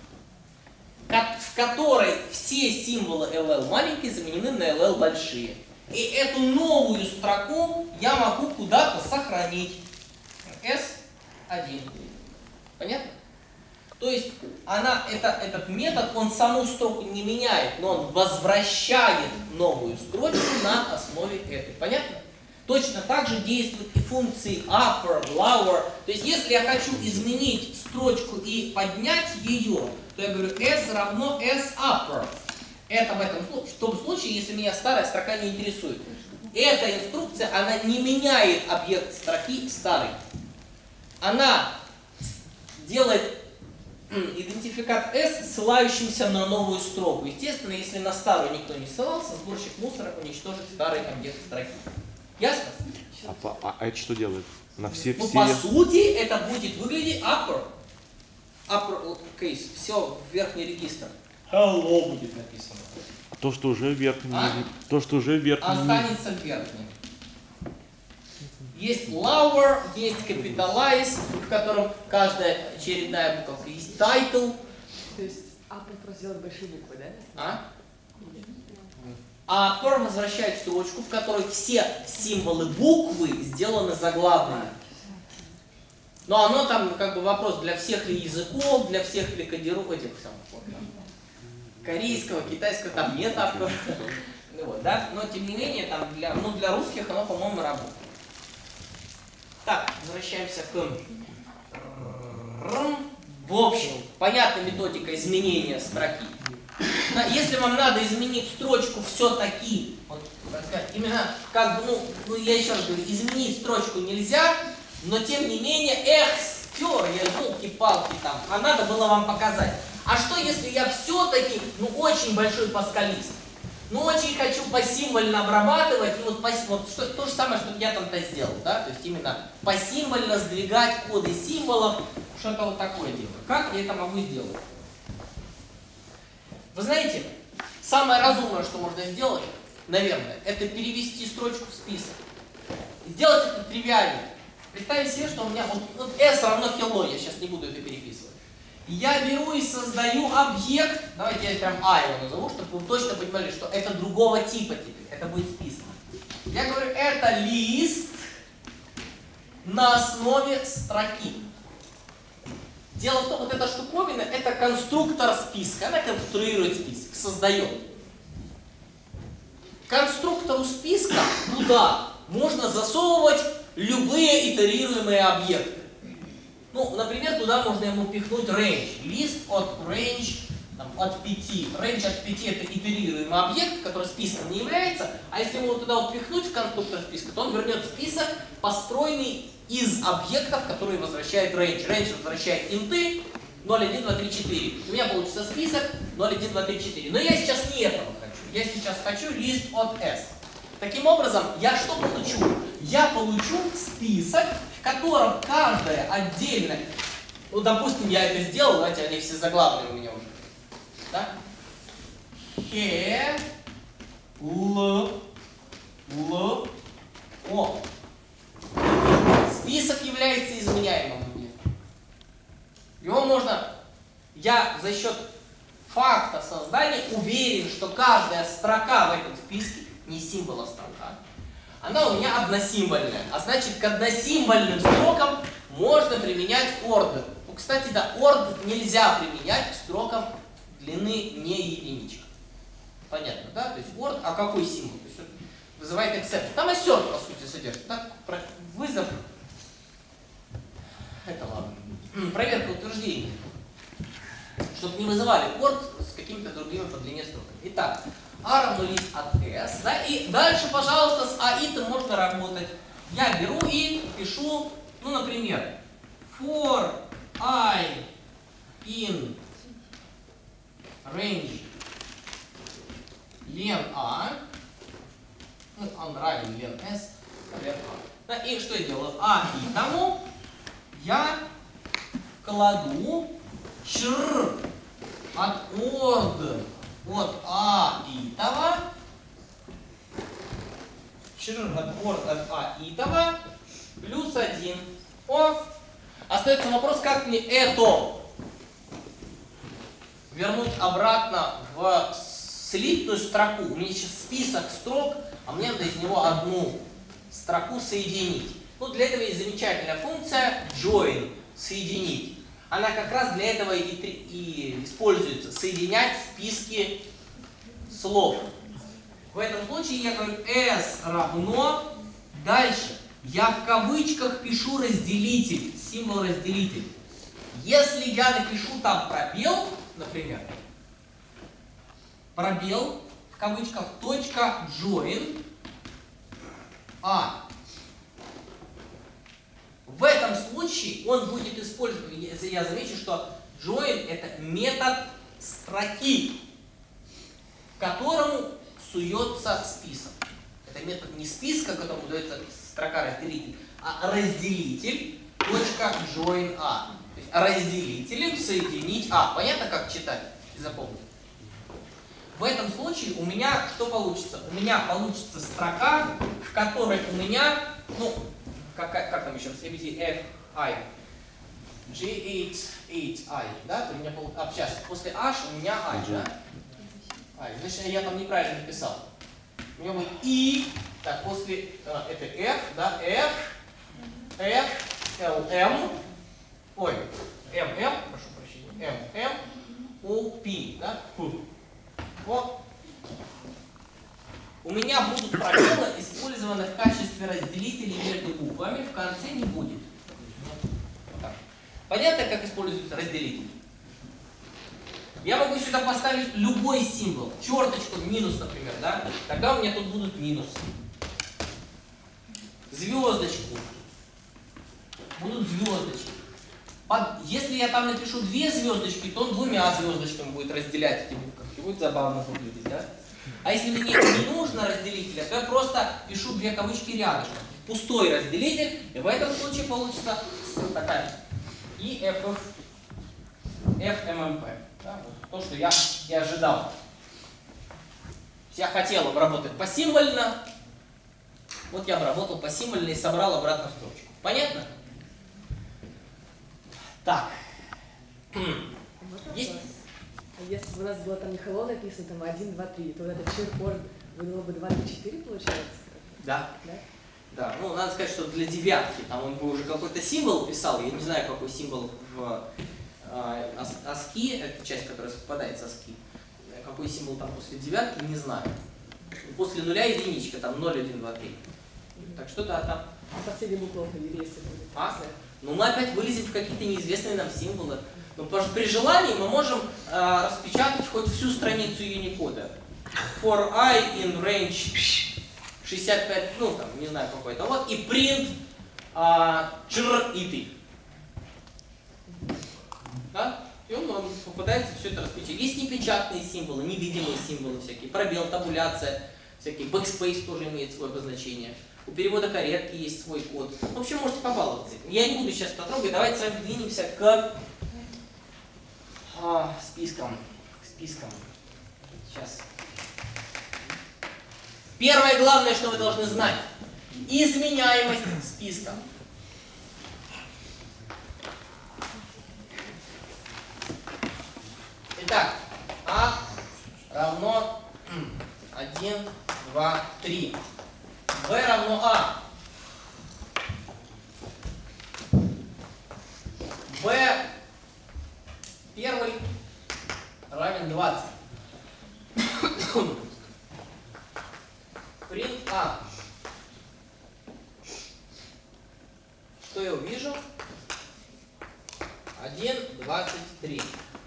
в которой все символы эл эл маленькие заменены на эл эл большие. И эту новую строку я могу куда-то сохранить. эс один. Понятно? То есть она, это, этот метод, он саму строку не меняет, но он возвращает новую строчку на основе этой. Понятно? Точно так же действуют и функции upper, lower. То есть если я хочу изменить строчку и поднять ее, то я говорю s равно s upper. Это в, этом, в том случае, если меня старая строка не интересует. Эта инструкция, она не меняет объект строки старой. Она делает идентификат S, ссылающимся на новую строку. Естественно, если на старую никто не ссылался, сборщик мусора уничтожит старый объект строки. Ясно? А, по- а это что делает? На все, Ну, все... по сути, это будет выглядеть upper. Upper case. Все в верхний регистр. Hello будет написано. А то, что уже верхний, А? то, что уже верхний. Останется верхним. Есть lower, есть capitalize, в котором каждая очередная буковка. Есть title. То есть upper просто сделать большие буквы, да? А? А upper возвращает строчку, в которой все символы буквы сделаны заглавными. Но оно там как бы вопрос, для всех ли языков, для всех ли кодировок, этих самых вот, там, корейского, китайского, там нет upper. Ну вот, да? Но тем не менее, там для, ну, для русских оно, по-моему, работает. Так, возвращаемся к... В общем, понятна методика изменения строки. Но если вам надо изменить строчку все-таки, вот, так сказать, именно как бы, ну, ну, я еще раз говорю, изменить строчку нельзя, но тем не менее, эх, стер, я елки-палки там, а надо было вам показать. А что если я все-таки, ну, очень большой паскалист? Ну, очень хочу посимвольно обрабатывать, и вот, пос, вот что, то же самое, что я там-то сделал, да, то есть именно посимвольно сдвигать коды символов, что-то вот такое делаю. Как я это могу сделать? Вы знаете, самое разумное, что можно сделать, наверное, это перевести строчку в список. Сделать это тривиально. Представьте себе, что у меня вот, вот S равно hello, я сейчас не буду это переписывать. Я беру и создаю объект, давайте я прям А его назову, чтобы вы точно понимали, что это другого типа теперь, это будет список. Я говорю, это лист на основе строки. Дело в том, вот эта штуковина, это конструктор списка, она конструирует список, создает. Конструктору списка туда можно засовывать любые итерируемые объекты. Ну, например, туда можно ему пихнуть range. Лист от range там, от пяти. Range от пяти это итерируемый объект, который списком не является. А если ему туда вот пихнуть в конструктор списка, то он вернет список, построенный из объектов, которые возвращает range. Range возвращает инты ноль, один, два, три, четыре. У меня получится список ноль, один, два, три, четыре. Но я сейчас не этого хочу. Я сейчас хочу лист от S. Таким образом, я что получу? Я получу список, в котором каждая отдельная, ну, допустим, я это сделал, давайте они все заглавные у меня уже. Да? Хе, Л, Л, О. Список является изменяемым объектом. Его можно, я за счет факта создания уверен, что каждая строка в этом списке, не символа строка, она у меня односимвольная. А значит, к односимвольным строкам можно применять ордер. Ну, кстати, да, ордер нельзя применять к строкам длины не единичка. Понятно, да? То есть ордер, а какой символ? То есть вызывает exception. Там assert, по сути, содержит. Так, вызов. Это ладно. Проверка утверждений. Чтобы не вызывали орд с какими-то другими по длине строками. Итак, А равно лист от S, да, и дальше, пожалуйста, с а и можно работать. Я беру и пишу, ну, например, for I in range len A, ну, он равен len S, len A. Да, и что я делаю? А и тому я кладу чр от орд от а итого, чр от орд от а итого плюс один. О! Остается вопрос, как мне это вернуть обратно в слитную строку. У меня сейчас список строк, а мне надо из него одну строку соединить. Ну, для этого есть замечательная функция join, соединить. Она как раз для этого и, и используется, соединять списки слов. В этом случае я говорю s равно, дальше я в кавычках пишу разделитель, символ разделитель. Если я напишу там пробел, например, пробел, в кавычках, точка join, а, в этом случае он будет использовать, если я замечу, что join это метод строки, к которому суется список. Это метод не списка, к которому дается строка разделитель, а разделитель точка join a. То есть разделителем соединить а. Понятно, как читать и запомнить? В этом случае у меня что получится? У меня получится строка, в которой у меня, ну, как, как там еще раз, эф ай, джи восемь ай, да? То у меня, а, сейчас, после H у меня I, да? I, значит, я там неправильно написал. У меня будет И, так, после, а, это F, да, F, F, L, M, ой, M, M, прошу прощения, M, M, O, P, да? Вот. У меня будут пробелы использованы в качестве разделителей между буквами, в конце не будет. Вот так. Понятно, как используется разделитель? Я могу сюда поставить любой символ, черточку, минус, например, да? Тогда у меня тут будут минусы. Звездочку. Будут звездочки. Под, если я там напишу две звездочки, то он двумя звездочками будет разделять эти буковки. Будет забавно выглядеть, да? А если мне не нужно разделителя, то я просто пишу две кавычки рядышком. Пустой разделитель, и в этом случае получится такая и эф эф эм эм пэ. Да? Вот то, что я и ожидал. Я хотел обработать посимвольно. Вот я обработал посимвольно и собрал обратно в строчку. Понятно? Так. Есть? А если бы у нас было там не hello написано, там один, два, три, то вот это cheerboard было бы два, три, четыре, получается? Да. Да? Да. Ну, надо сказать, что для девятки там он бы уже какой-то символ писал. Я не знаю, какой символ в э, ASCII, это часть, которая совпадает с ASCII. Какой символ там после девятки, не знаю. После нуля единичка, там ноль, один, два, три. Так что да, там. А последняя буква если будет. А? Ну, мы опять вылезем в какие-то неизвестные нам символы. Но при желании мы можем э, распечатать хоть всю страницу Unicode. For I in range шестьдесят пять, ну там, не знаю какой-то, вот, и print э, чр ит. Да? И он нам попадается все это распечатать. Есть непечатные символы, невидимые символы всякие, пробел, табуляция, всякие, backspace тоже имеет свое обозначение. У перевода каретки есть свой код. В общем, можете побаловаться. Я не буду сейчас потрогать. Давайте с вами двинемся к а, спискам. К спискам. Сейчас. Первое главное, что вы должны знать. Изменяемость списка. Итак, А равно один, два, три. В равно А. В первый равен двадцать. Print А. Что я увижу? один, двадцать три.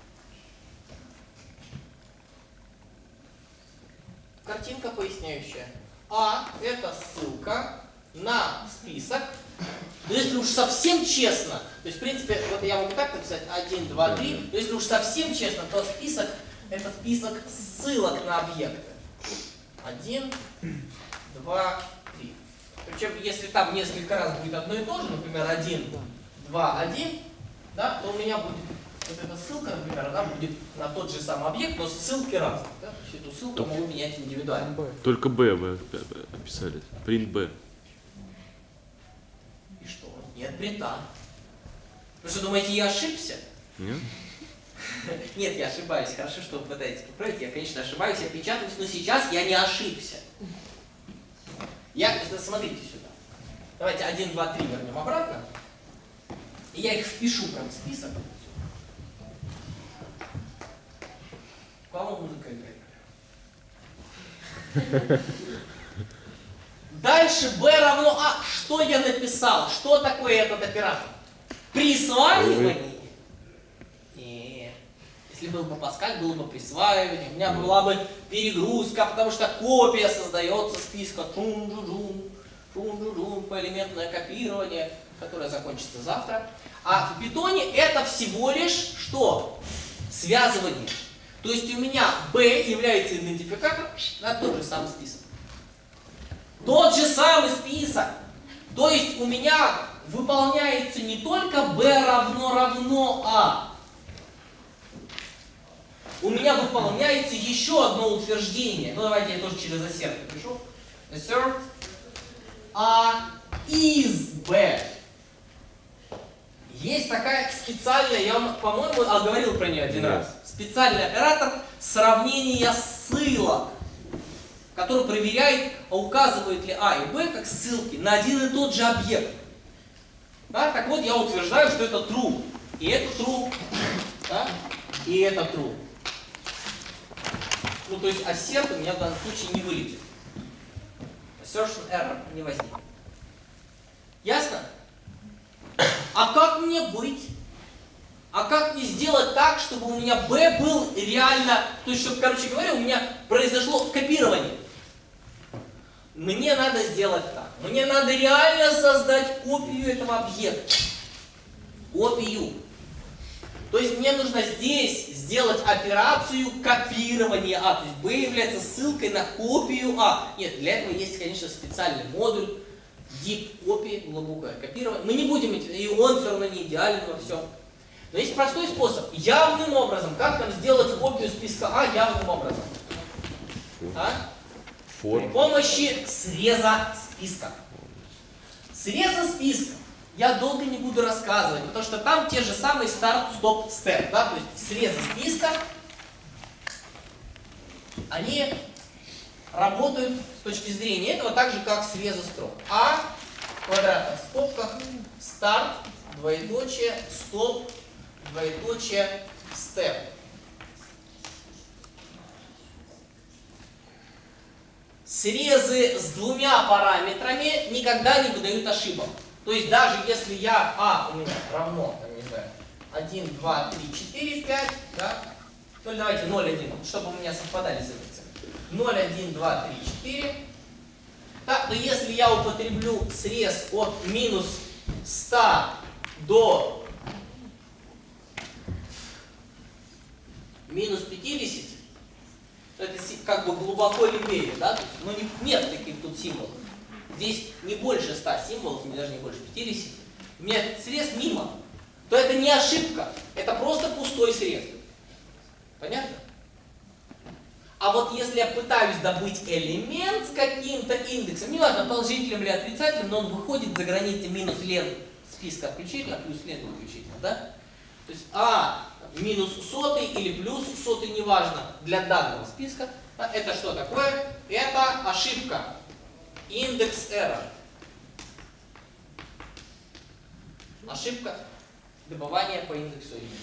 Картинка поясняющая. А – это ссылка на список. Но если уж совсем честно, то есть, в принципе, вот я могу так написать один, два, три, но если уж совсем честно, то список – это список ссылок на объекты. один, два, три. Причем, если там несколько раз будет одно и то же, например, один, два, один, да, то у меня будет вот эта ссылка, например, она будет на тот же самый объект, но ссылки разные. Да? То есть эту ссылку могу менять индивидуально. Только B вы описали. Print B. И что? Нет, принта. Вы что, думаете, я ошибся? Нет? Нет, я ошибаюсь. Хорошо, что вы пытаетесь поправить. Я, конечно, ошибаюсь, я печатаюсь, но сейчас я не ошибся. Я, смотрите сюда. Давайте один, два, три вернем обратно. И я их впишу прям в список. Кому музыка играет? Дальше b равно а. Что я написал? Что такое этот оператор? Присваивание? Нет. Если был бы Паскаль, было бы присваивание. У меня была бы перегрузка, потому что копия создается списка. Чун-джу-джун, чун-джу-джун, поэлементное копирование, которое закончится завтра. А в питоне это всего лишь что? Связывание. То есть у меня b является идентификатором на тот же самый список. Тот же самый список. То есть у меня выполняется не только b равно равно a. У меня выполняется еще одно утверждение. Ну давайте я тоже через assert напишу. Assert a is b. Есть такая специальная, я вам, по-моему, говорил про нее один раз. Специальный оператор сравнения ссылок, который проверяет, а указывает ли А и Б как ссылки на один и тот же объект. Да? Так вот, я утверждаю, что это true. И это true. Да? И это true. Ну, то есть assert у меня в данном случае не вылетит. Assertion error не возникнет. Ясно? А как мне быть? А как мне сделать так, чтобы у меня b был реально, то есть, чтобы, короче говоря, у меня произошло копирование? Мне надо сделать так. Мне надо реально создать копию этого объекта. Копию. То есть мне нужно здесь сделать операцию копирования А. То есть b является ссылкой на копию А. Нет, для этого есть, конечно, специальный модуль. Deep copy, глубокое копирование. Мы не будем, и он все равно не идеален во всем. Но есть простой способ. Явным образом. Как нам сделать копию списка А явным образом? А? При помощи среза списка. Среза списка я долго не буду рассказывать, потому что там те же самые старт, стоп, степ. Да? То есть срезы списка, они работают с точки зрения этого так же, как срезы строк. А в квадратных скобках, старт, двоеточие, стоп, двоеточие, степ. Срезы с двумя параметрами никогда не выдают ошибок. То есть даже если я А у меня равно, там, не знаю, один, два, три, четыре, пять, да? Ну давайте ноль, один, чтобы у меня совпадали с этой цифрой. ноль, один, два, три, четыре. Так, то если я употреблю срез от минус ста до минус пятидесяти, то это как бы глубоко левее, да? То есть, ну, не, нет таких тут символов. Здесь не больше ста символов, даже не больше пятидесяти. У меня срез мимо. То это не ошибка, это просто пустой срез. Понятно? А вот если я пытаюсь добыть элемент с каким-то индексом, неважно, положительным или отрицательным, но он выходит за границы минус лен списка включительно, плюс лен включительно, да? То есть А минус сотый или плюс сотый, неважно, для данного списка, да, это что такое? Это ошибка. Индекс error. Ошибка добывания по индексу элемента.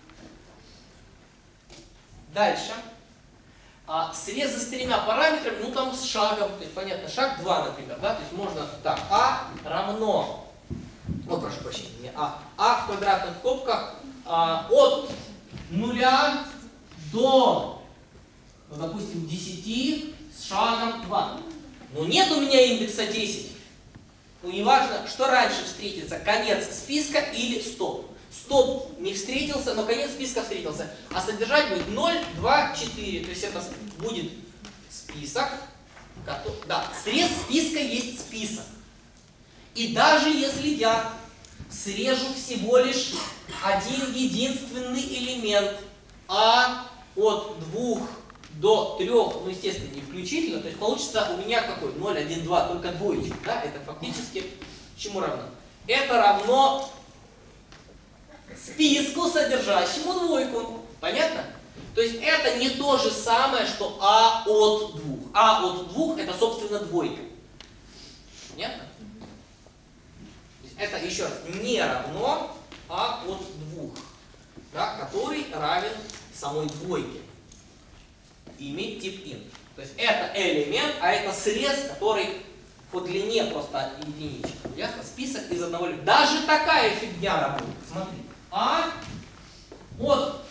Дальше. А срезы с тремя параметрами, ну там с шагом, то есть понятно, шаг два, например, да, то есть можно так, А равно, о, прошу прощения, не А, А в квадратных скобках а, от нуля до, ну, допустим, десяти с шагом два. Но нет у меня индекса десять. Ну, неважно, что раньше встретится, конец списка или стоп. Стоп не встретился, но конец списка встретился. А содержать будет ноль, два, четыре. То есть это будет список. Который, да, срез списка есть список. И даже если я срежу всего лишь один единственный элемент, а от двух до трех, ну естественно не включительно, то есть получится у меня какой? ноль, один, два, только двоечка. Да? Это фактически чему равно? это равно списку, содержащему двойку. Понятно? То есть это не то же самое, что А от двух. А от двух это, собственно, двойка. Понятно? То есть это, еще раз, не равно А от двух, да, который равен самой двойке. И имеет тип int. То есть это элемент, а это срез, который по длине просто единичка. Ясно? Список из одного элемента. Даже такая фигня работает. Смотри. А от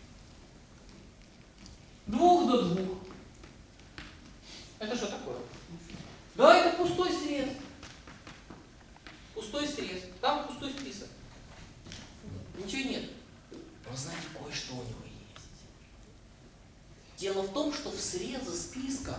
двух до двух. Это что такое? Да, это пустой срез. Пустой срез. Там пустой список. Ничего нет. Но знаете, кое-что у него есть. Дело в том, что в срезы списка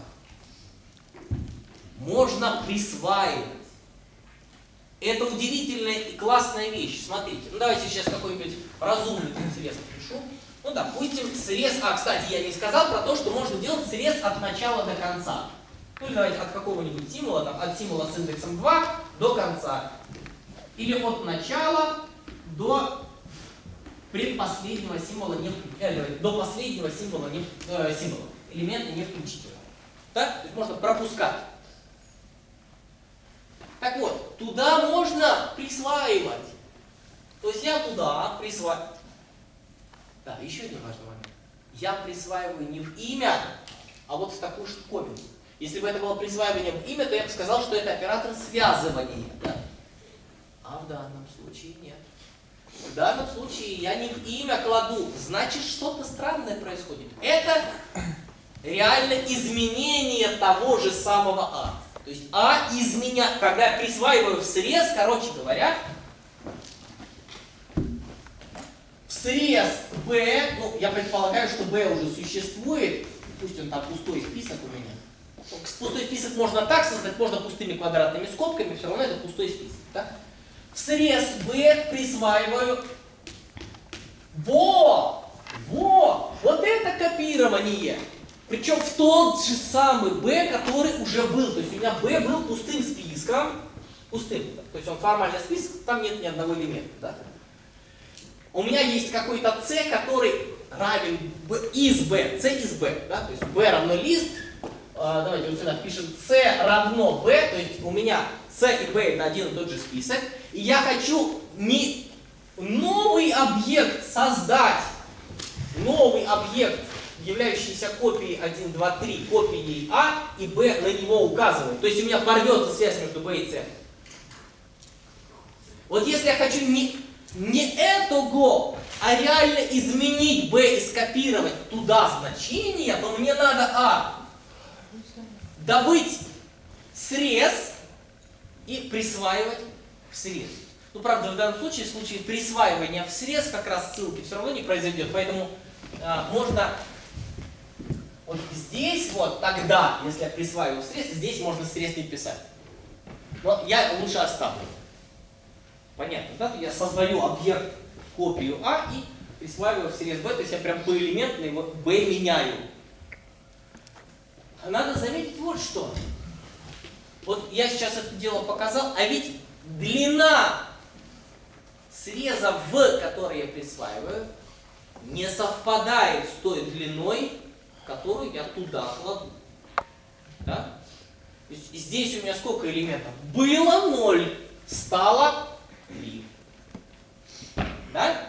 можно присваивать. Это удивительная и классная вещь. Смотрите, ну давайте сейчас какой-нибудь разумный срез напишу. Ну, допустим, срез... А, кстати, я не сказал про то, что можно делать срез от начала до конца. Ну, или давайте от какого-нибудь символа, там, от символа с индексом два до конца. Или от начала до предпоследнего символа, не, э, до последнего символа, не, э, символа, элемента не включительного. Так? То есть можно пропускать. Так вот, туда можно присваивать. То есть я туда присваиваю. Да, еще один важный момент. Я присваиваю не в имя, а вот в такую штуковину. Если бы это было присваивание в имя, то я бы сказал, что это оператор связывания. Да? А в данном случае нет. В данном случае я не в имя кладу. Значит, что-то странное происходит. Это реально изменение того же самого А. То есть А изменяет, когда я присваиваю в срез, короче говоря, в срез B, ну, я предполагаю, что B уже существует, пусть он там пустой список у меня. Пустой список можно так создать, можно пустыми квадратными скобками, все равно это пустой список. Да? В срез B присваиваю во, во, вот это копирование. Причем в тот же самый B, который уже был. То есть у меня B был пустым списком. Пустым. То есть он формально список, там нет ни одного элемента. Да? У меня есть какой-то C, который равен B из B. C из B. Да? То есть B равно лист. А, давайте вот сюда пишем C равно B. То есть у меня C и B это один и тот же список. И я хочу не новый объект создать. Новый объект, являющийся копией один, два, три, копией А, и B на него указывает. То есть у меня порвется связь между B и C. Вот если я хочу не, не этого, а реально изменить B и скопировать туда значение, то мне надо А добыть срез и присваивать в срез. Ну, правда, в данном случае, в случае присваивания в срез, как раз ссылки все равно не произойдет, поэтому а, можно вот здесь, вот тогда, если я присваиваю срез, здесь можно срез не писать. Но я лучше оставлю. Понятно, да? Я создаю объект, копию А и присваиваю в срез B, то есть я прям поэлементно его B меняю. Надо заметить вот что. Вот я сейчас это дело показал, а ведь длина среза В, который я присваиваю, не совпадает с той длиной, которую я туда кладу. Да? То есть здесь у меня сколько элементов? Было ноль, стало три. Да?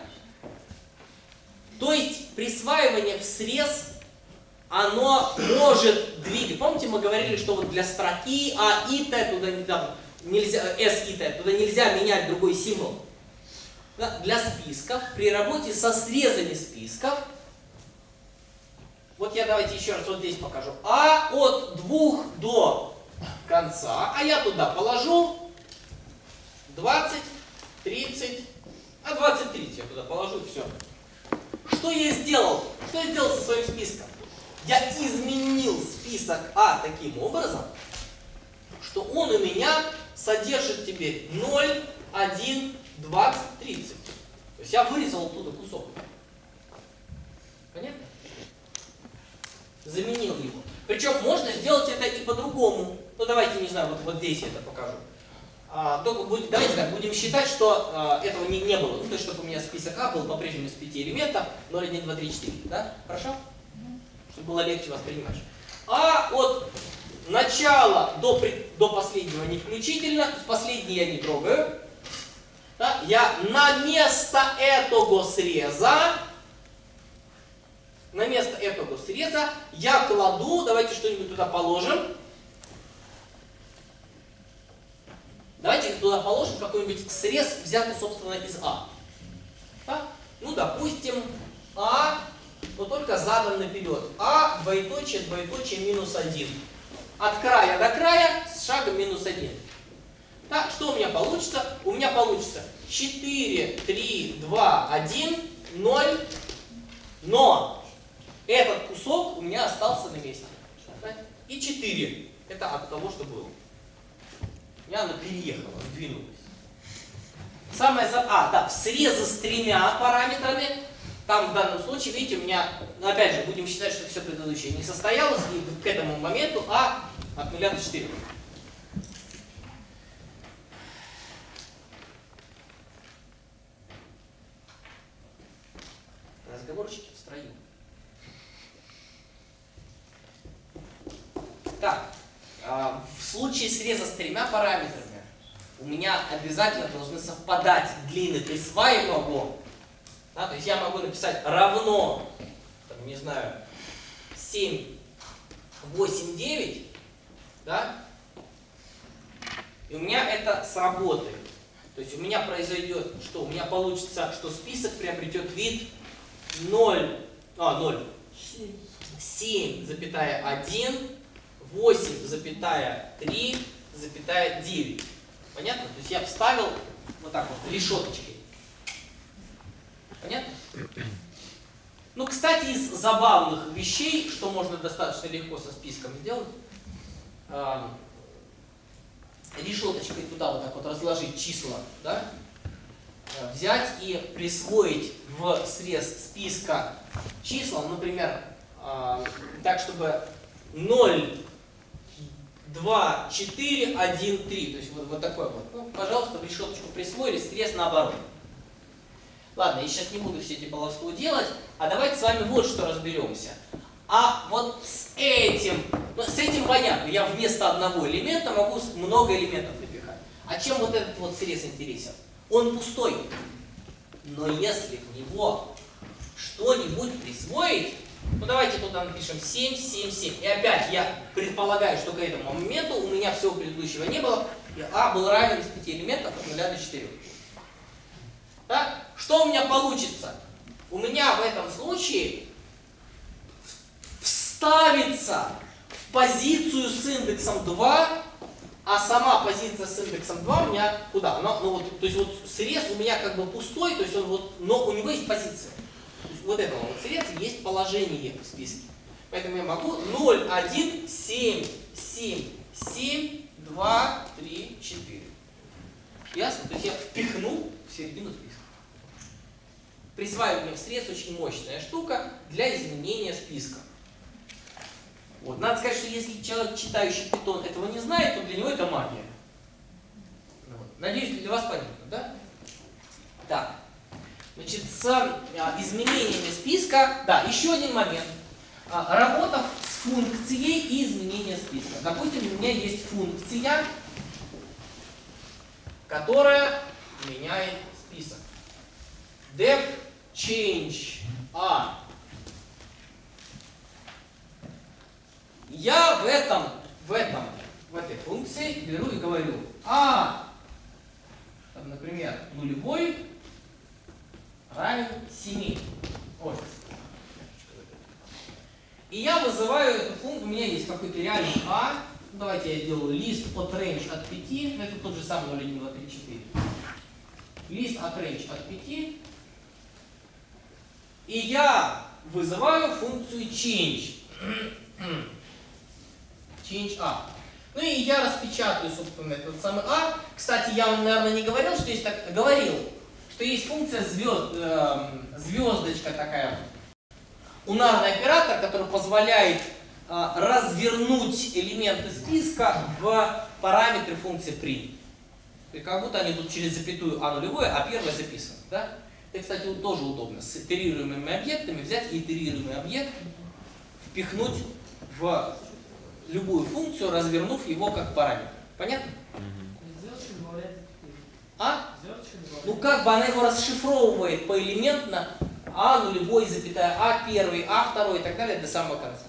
То есть присваивание в срез, оно может двигать. Помните, мы говорили, что вот для строки А и Т туда не там, нельзя, S и Т, туда нельзя менять другой символ. Да? Для списков, при работе со срезами списков, вот я давайте еще раз вот здесь покажу. А от двух до конца, а я туда положу двадцать, тридцать, а двадцать, тридцать я туда положу и все. Что я сделал? Что я сделал со своим списком? Я изменил список А таким образом, что он у меня содержит теперь ноль, один, двадцать, тридцать. То есть я вырезал оттуда кусок. Понятно? Заменил его. Причем можно сделать это и по-другому. Ну давайте, не знаю, вот, вот здесь я это покажу. А, только будет, давайте так, будем считать, что а, этого не, не было. Ну, то есть, чтобы у меня список А был по-прежнему из пяти элементов ноль, один, два, три, четыре. Да? Хорошо? Чтобы было легче воспринимать. А от начала до, пред, до последнего не включительно, то есть последний я не трогаю. Да? Я на место этого среза, на место этого среза я кладу, давайте что-нибудь туда положим. Давайте туда положим какой-нибудь срез, взятый, собственно, из А. Да? Ну, допустим, А, но только задом наперед. А, двоеточие, двоеточие, минус один. От края до края с шагом минус один. Так, что у меня получится? У меня получится четыре, три, два, один, ноль. Но этот кусок у меня остался на месте. И четыре. Это от того, что было. У меня она переехала, сдвинулась. Самое за... А, да, в срезе с тремя параметрами. Там в данном случае, видите, у меня, ну, опять же, будем считать, что все предыдущее не состоялось, и к этому моменту А от нуля до четырех. Разговорчики в строю. Так, в случае среза с тремя параметрами у меня обязательно должны совпадать длины присваиваемого. Да, то есть я могу написать равно, там, не знаю, семь, восемь, девять, да, и у меня это сработает. То есть у меня произойдет, что у меня получится, что список приобретет вид ноль, а, ноль, семь, один, восемь, три, девять. Понятно? То есть я вставил вот так вот решеточкой. Понятно? Ну, кстати, из забавных вещей, что можно достаточно легко со списком сделать, э, решеточкой туда вот так вот разложить числа, да, э, взять и присвоить в срез списка числа, например, э, так, чтобы ноль, два, четыре, один, три. То есть вот, вот такой вот. Ну, пожалуйста, в решеточку присвоили, срез наоборот. Ладно, я сейчас не буду все эти баловства делать, а давайте с вами вот что разберемся. А вот с этим, ну, с этим понятно, я вместо одного элемента могу много элементов напихать. А чем вот этот вот срез интересен? Он пустой. Но если в него что-нибудь присвоить, ну давайте туда напишем семь, семь, семь. И опять я предполагаю, что к этому моменту у меня всего предыдущего не было, и А был равен из пяти элементов от нуля до четырёх. Да? Что у меня получится? У меня в этом случае вставится в позицию с индексом два, а сама позиция с индексом два у меня куда? Она, ну вот, то есть вот срез у меня как бы пустой, то есть он вот, но у него есть позиция. Вот этого вот среза есть положение в списке. Поэтому я могу ноль, один, семь, семь, семь, два, три, четыре. Ясно? То есть я впихнул в середину списка. Присваивание в срез очень мощная штука для изменения списка. Вот. Надо сказать, что если человек, читающий Python, этого не знает, то для него это магия. Вот. Надеюсь, для вас понятно, да? Так. Значит, с а, изменениями списка, да, еще один момент. А, работа с функцией и изменение списка. Допустим, у меня есть функция, которая меняет список. Def change A. Я в этом, в этом, в этой функции беру и говорю, а, там, например, нулевой равен семи. Ой. И я вызываю эту функцию, у меня есть какой-то реальный А. Давайте я сделаю лист от range от пяти, это тот же самый ноль, один, два, три, четыре. Лист от range от пяти. И я вызываю функцию change. Change A. Ну и я распечатаю, собственно, этот самый А. Кстати, я вам, наверное, не говорил, что есть так, говорил, что есть функция звезд, э, звездочка такая, унарный оператор, который позволяет э, развернуть элементы списка в параметры функции print. И как будто они тут через запятую А нулевое, а первое записано. Да? Это, кстати, вот тоже удобно. С итерируемыми объектами взять итерируемый объект, впихнуть в любую функцию, развернув его как параметр. Понятно? Звездочка добавляет запятые. А? Звездочка Ну добавляет. как бы она его расшифровывает поэлементно А нулевой, запятая А первый, А второй и так далее до самого конца.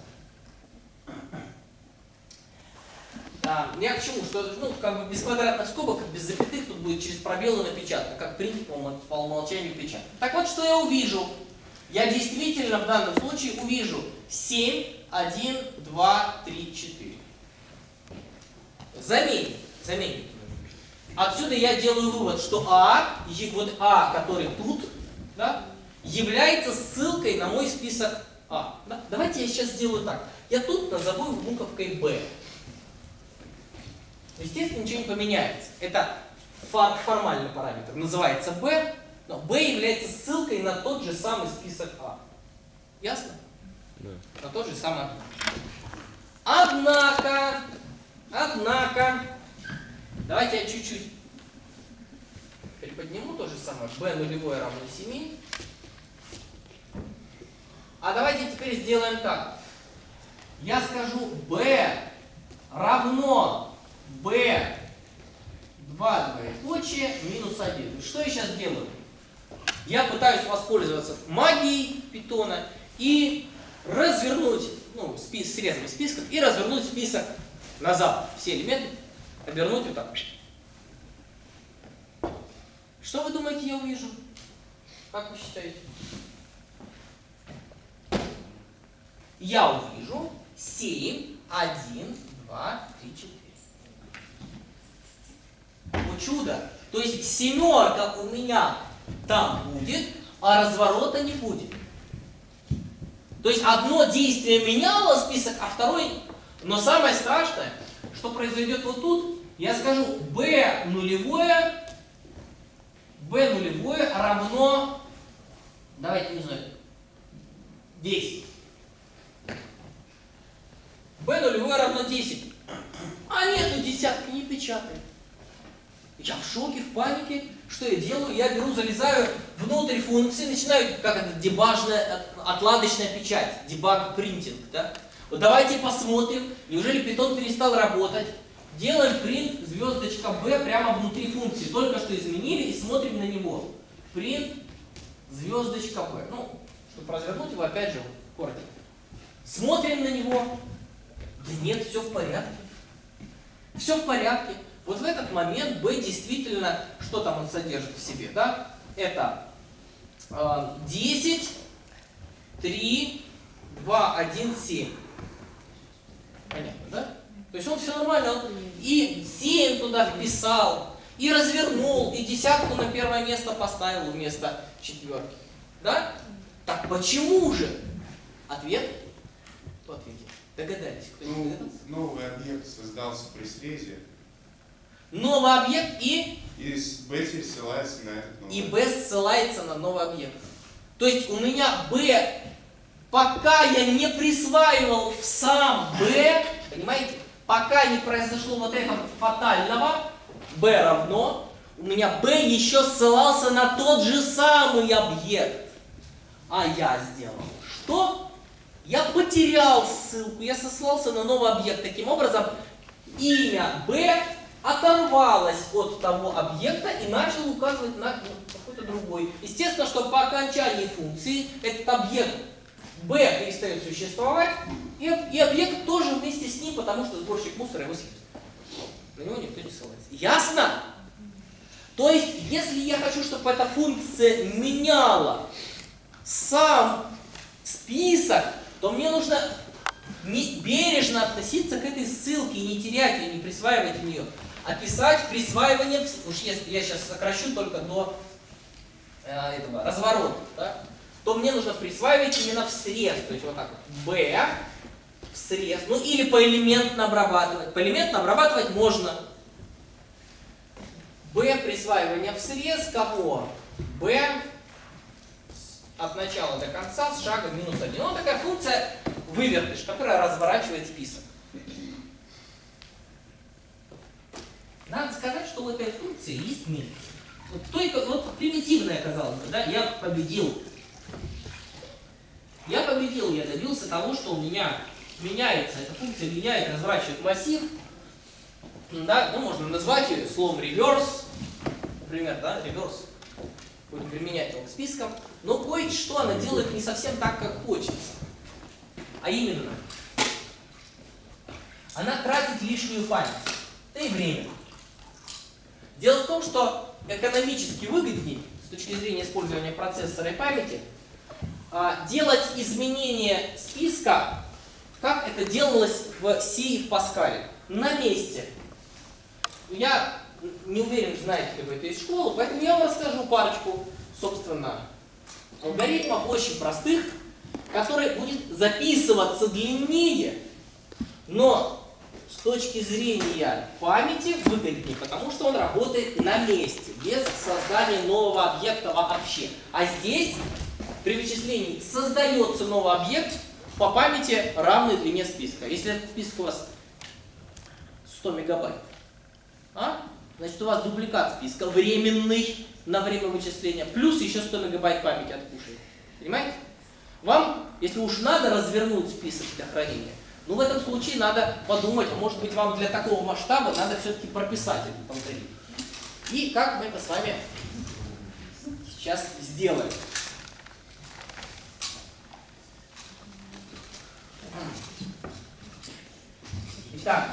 Да, я к чему, что ну, как бы без квадратных скобок, без запятых тут будет через пробелы напечатано, как принцип по умолчанию печатано. Так вот, что я увижу? Я действительно в данном случае увижу семь, один, два, три, четыре. Заметьте, заметьте. Отсюда я делаю вывод, что А, и вот А, который тут, да, является ссылкой на мой список А. Да? Давайте я сейчас сделаю так. Я тут назову его буковкой Б. Естественно, ничего не поменяется. Это фор формальный параметр. Называется B, но B является ссылкой на тот же самый список А. Ясно? Да. На тот же самый. Однако, однако, давайте я чуть-чуть приподниму то же самое. B нулевое равно семи. А давайте теперь сделаем так. Я скажу B равно B два двоеточие минус один. Что я сейчас делаю? Я пытаюсь воспользоваться магией питона и развернуть, ну, спис, срезом списков, и развернуть список назад. Все элементы обернуть вот так. Что вы думаете, я увижу? Как вы считаете? Я увижу семь, один, два, три, четыре. О чудо! То есть семерка у меня там будет, а разворота не будет. То есть одно действие меняло список, а второй... Но самое страшное, что произойдет вот тут, я скажу B нулевое, B нулевое равно, давайте, не знаю, десять. B нулевое равно десять. А нету десятки, не печатает. Я в шоке, в панике. Что я делаю? Я беру, залезаю внутрь функции, начинаю, как это, дебажная, отладочная печать, дебаг принтинг, да? Вот давайте посмотрим, неужели Python перестал работать. Делаем print звездочка b прямо внутри функции. Только что изменили и смотрим на него. Print звездочка b. Ну, чтобы развернуть его, опять же, коротко. Смотрим на него. Да нет, все в порядке. Все в порядке. Вот в этот момент b действительно, что там он содержит в себе, да? Это э, десять, три, два, один, семь. Понятно, да? То есть он все нормально. Он и семь туда вписал, и развернул, и десятку на первое место поставил вместо четверки. Да? Так почему же? Ответ? Кто ответит? Догадались? Кто-нибудь Ну, догадался? новый объект создался при срезе, Новый объект и, и с B ссылается на этот новый и объект. b ссылается на новый объект. То есть у меня b, пока я не присваивал в сам b, понимаете, пока не произошло вот этого фатального, b равно, у меня b еще ссылался на тот же самый объект. А я сделал что? Я потерял ссылку, я сослался на новый объект. Таким образом, имя b оторвалось от того объекта и начал указывать на какой-то другой. Естественно, что по окончании функции этот объект b перестает существовать, и, и объект тоже вместе с ним, потому что сборщик мусора его съест. На него никто не ссылается. Ясно? То есть, если я хочу, чтобы эта функция меняла сам список, то мне нужно не бережно относиться к этой ссылке и не терять ее, не присваивать в нее, а писать присваивание, уж если я сейчас сокращу только до э, этого разворота, да, то мне нужно присваивать именно в срез, то есть вот так вот, b в срез, ну или поэлементно обрабатывать. Поэлементно обрабатывать можно. b присваивание в срез кого? b от начала до конца с шагом минус один. Вот такая функция вывертыш, которая разворачивает список. Надо сказать, что у этой функции есть минус. Вот, только, вот примитивная, казалось бы, да, я победил. Я победил, я добился того, что у меня меняется, эта функция меняет, разворачивает массив. Да, ну, можно назвать ее словом reverse, например, да, reverse. Будем применять его к спискам. Но кое-что она делает не совсем так, как хочется. А именно, она тратит лишнюю память, да и время. Дело в том, что экономически выгоднее, с точки зрения использования процессора и памяти, делать изменения списка, как это делалось в C и в Pascal, на месте. Я не уверен, знаете ли вы это из школы, поэтому я вам расскажу парочку, собственно, алгоритмов очень простых, которые будет записываться длиннее, но с точки зрения памяти выгоднее, потому что он работает на месте, без создания нового объекта вообще. А здесь при вычислении создается новый объект по памяти, равной длине списка. Если этот список у вас сто мегабайт, а? Значит, у вас дубликат списка временный на время вычисления, плюс еще сто мегабайт памяти откушает. Понимаете? Вам, если уж надо развернуть список для хранения, ну в этом случае надо подумать, может быть, вам для такого масштаба надо все-таки прописать этот алгоритм. И как мы это с вами сейчас сделаем. Итак,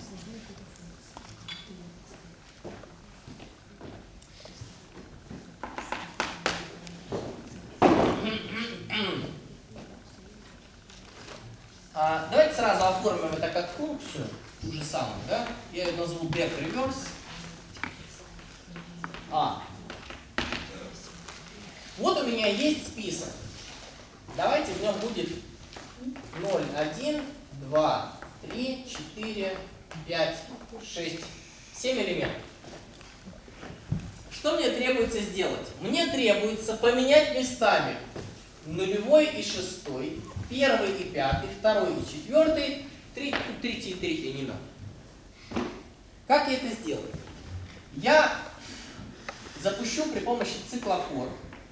а, давайте сразу оформим это как функцию, ту же самую, да? Я ее назову back reverse. А. Вот у меня есть список. Давайте в нем будет ноль, один, два, три, четыре, пять, шесть, семь элементов. Что мне требуется сделать? Мне требуется поменять местами нулевой и шестой, первый и пятый, второй и четвертый, третий, третий и третий не надо. Как я это сделаю? Я запущу при помощи цикла for.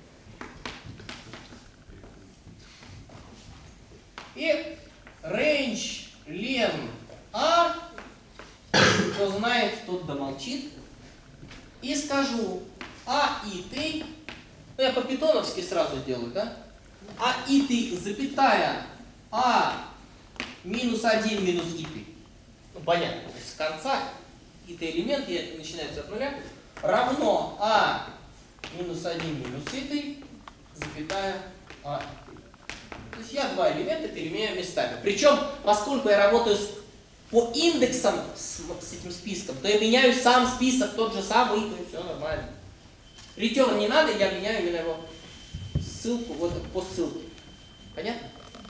И range len a, кто знает, тот домолчит. И скажу а ит, ну я по-питоновски сразу сделаю, да? А ит, запятая, а минус один минус ит. Ну понятно, то есть с конца ит элемент начинается от нуля, равно а минус один минус ит, запятая а. То есть я два элемента переменяю местами. Причем, поскольку я работаю с, по индексам с, с этим списком, то я меняю сам список тот же самый, то есть все нормально. Return не надо, я меняю именно его ссылку вот по ссылке. Понятно?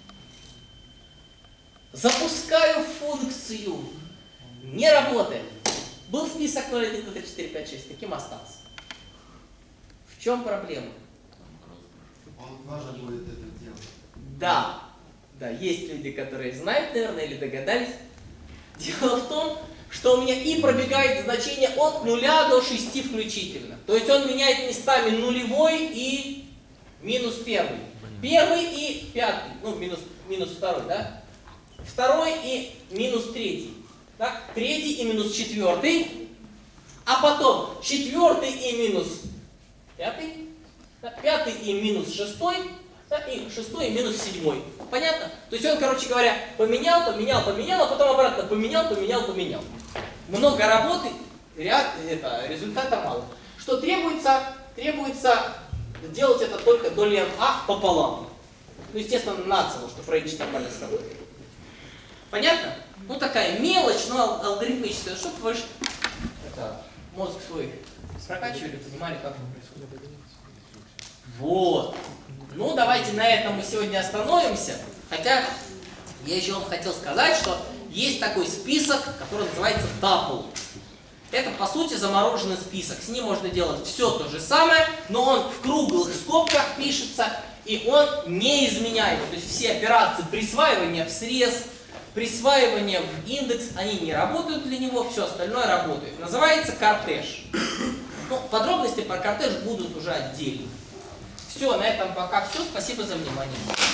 Запускаю функцию. Не работает. Был список ноль, один, два, три, четыре, пять, шесть. Таким остался. В чем проблема? Он тоже будет это делать. Да, да, есть люди, которые знают, наверное, или догадались. Дело в том, что у меня и пробегает значение от нуля до шести включительно. То есть он меняет местами нулевой и минус первый. Первый и пятый, ну минус, минус второй, да? Второй и минус третий. Да? Третий и минус четвертый. А потом четвертый и минус пятый. Да? Пятый и минус шестой. Да, и шестой и минус седьмой. Понятно? То есть он, короче говоря, поменял, поменял, поменял, а потом обратно поменял, поменял, поменял. Много работы, ряд, это, результата мало. Что требуется? Требуется делать это только до лен а пополам. Ну, естественно, нацело, чтобы range нормально сработает. Понятно? Ну, такая мелочь, но алгоритмическая, чтобы вы это, мозг свой прокачивали, понимали, как он происходит. Вот. Ну, давайте на этом мы сегодня остановимся. Хотя, я еще вам хотел сказать, что есть такой список, который называется tuple. Это, по сути, замороженный список. С ним можно делать все то же самое, но он в круглых скобках пишется, и он неизменяемый. То есть все операции присваивания в срез, Присваивание в индекс, они не работают для него, все остальное работает. Называется кортеж. Ну, подробности про кортеж будут уже отдельно. Все, на этом пока все. Спасибо за внимание.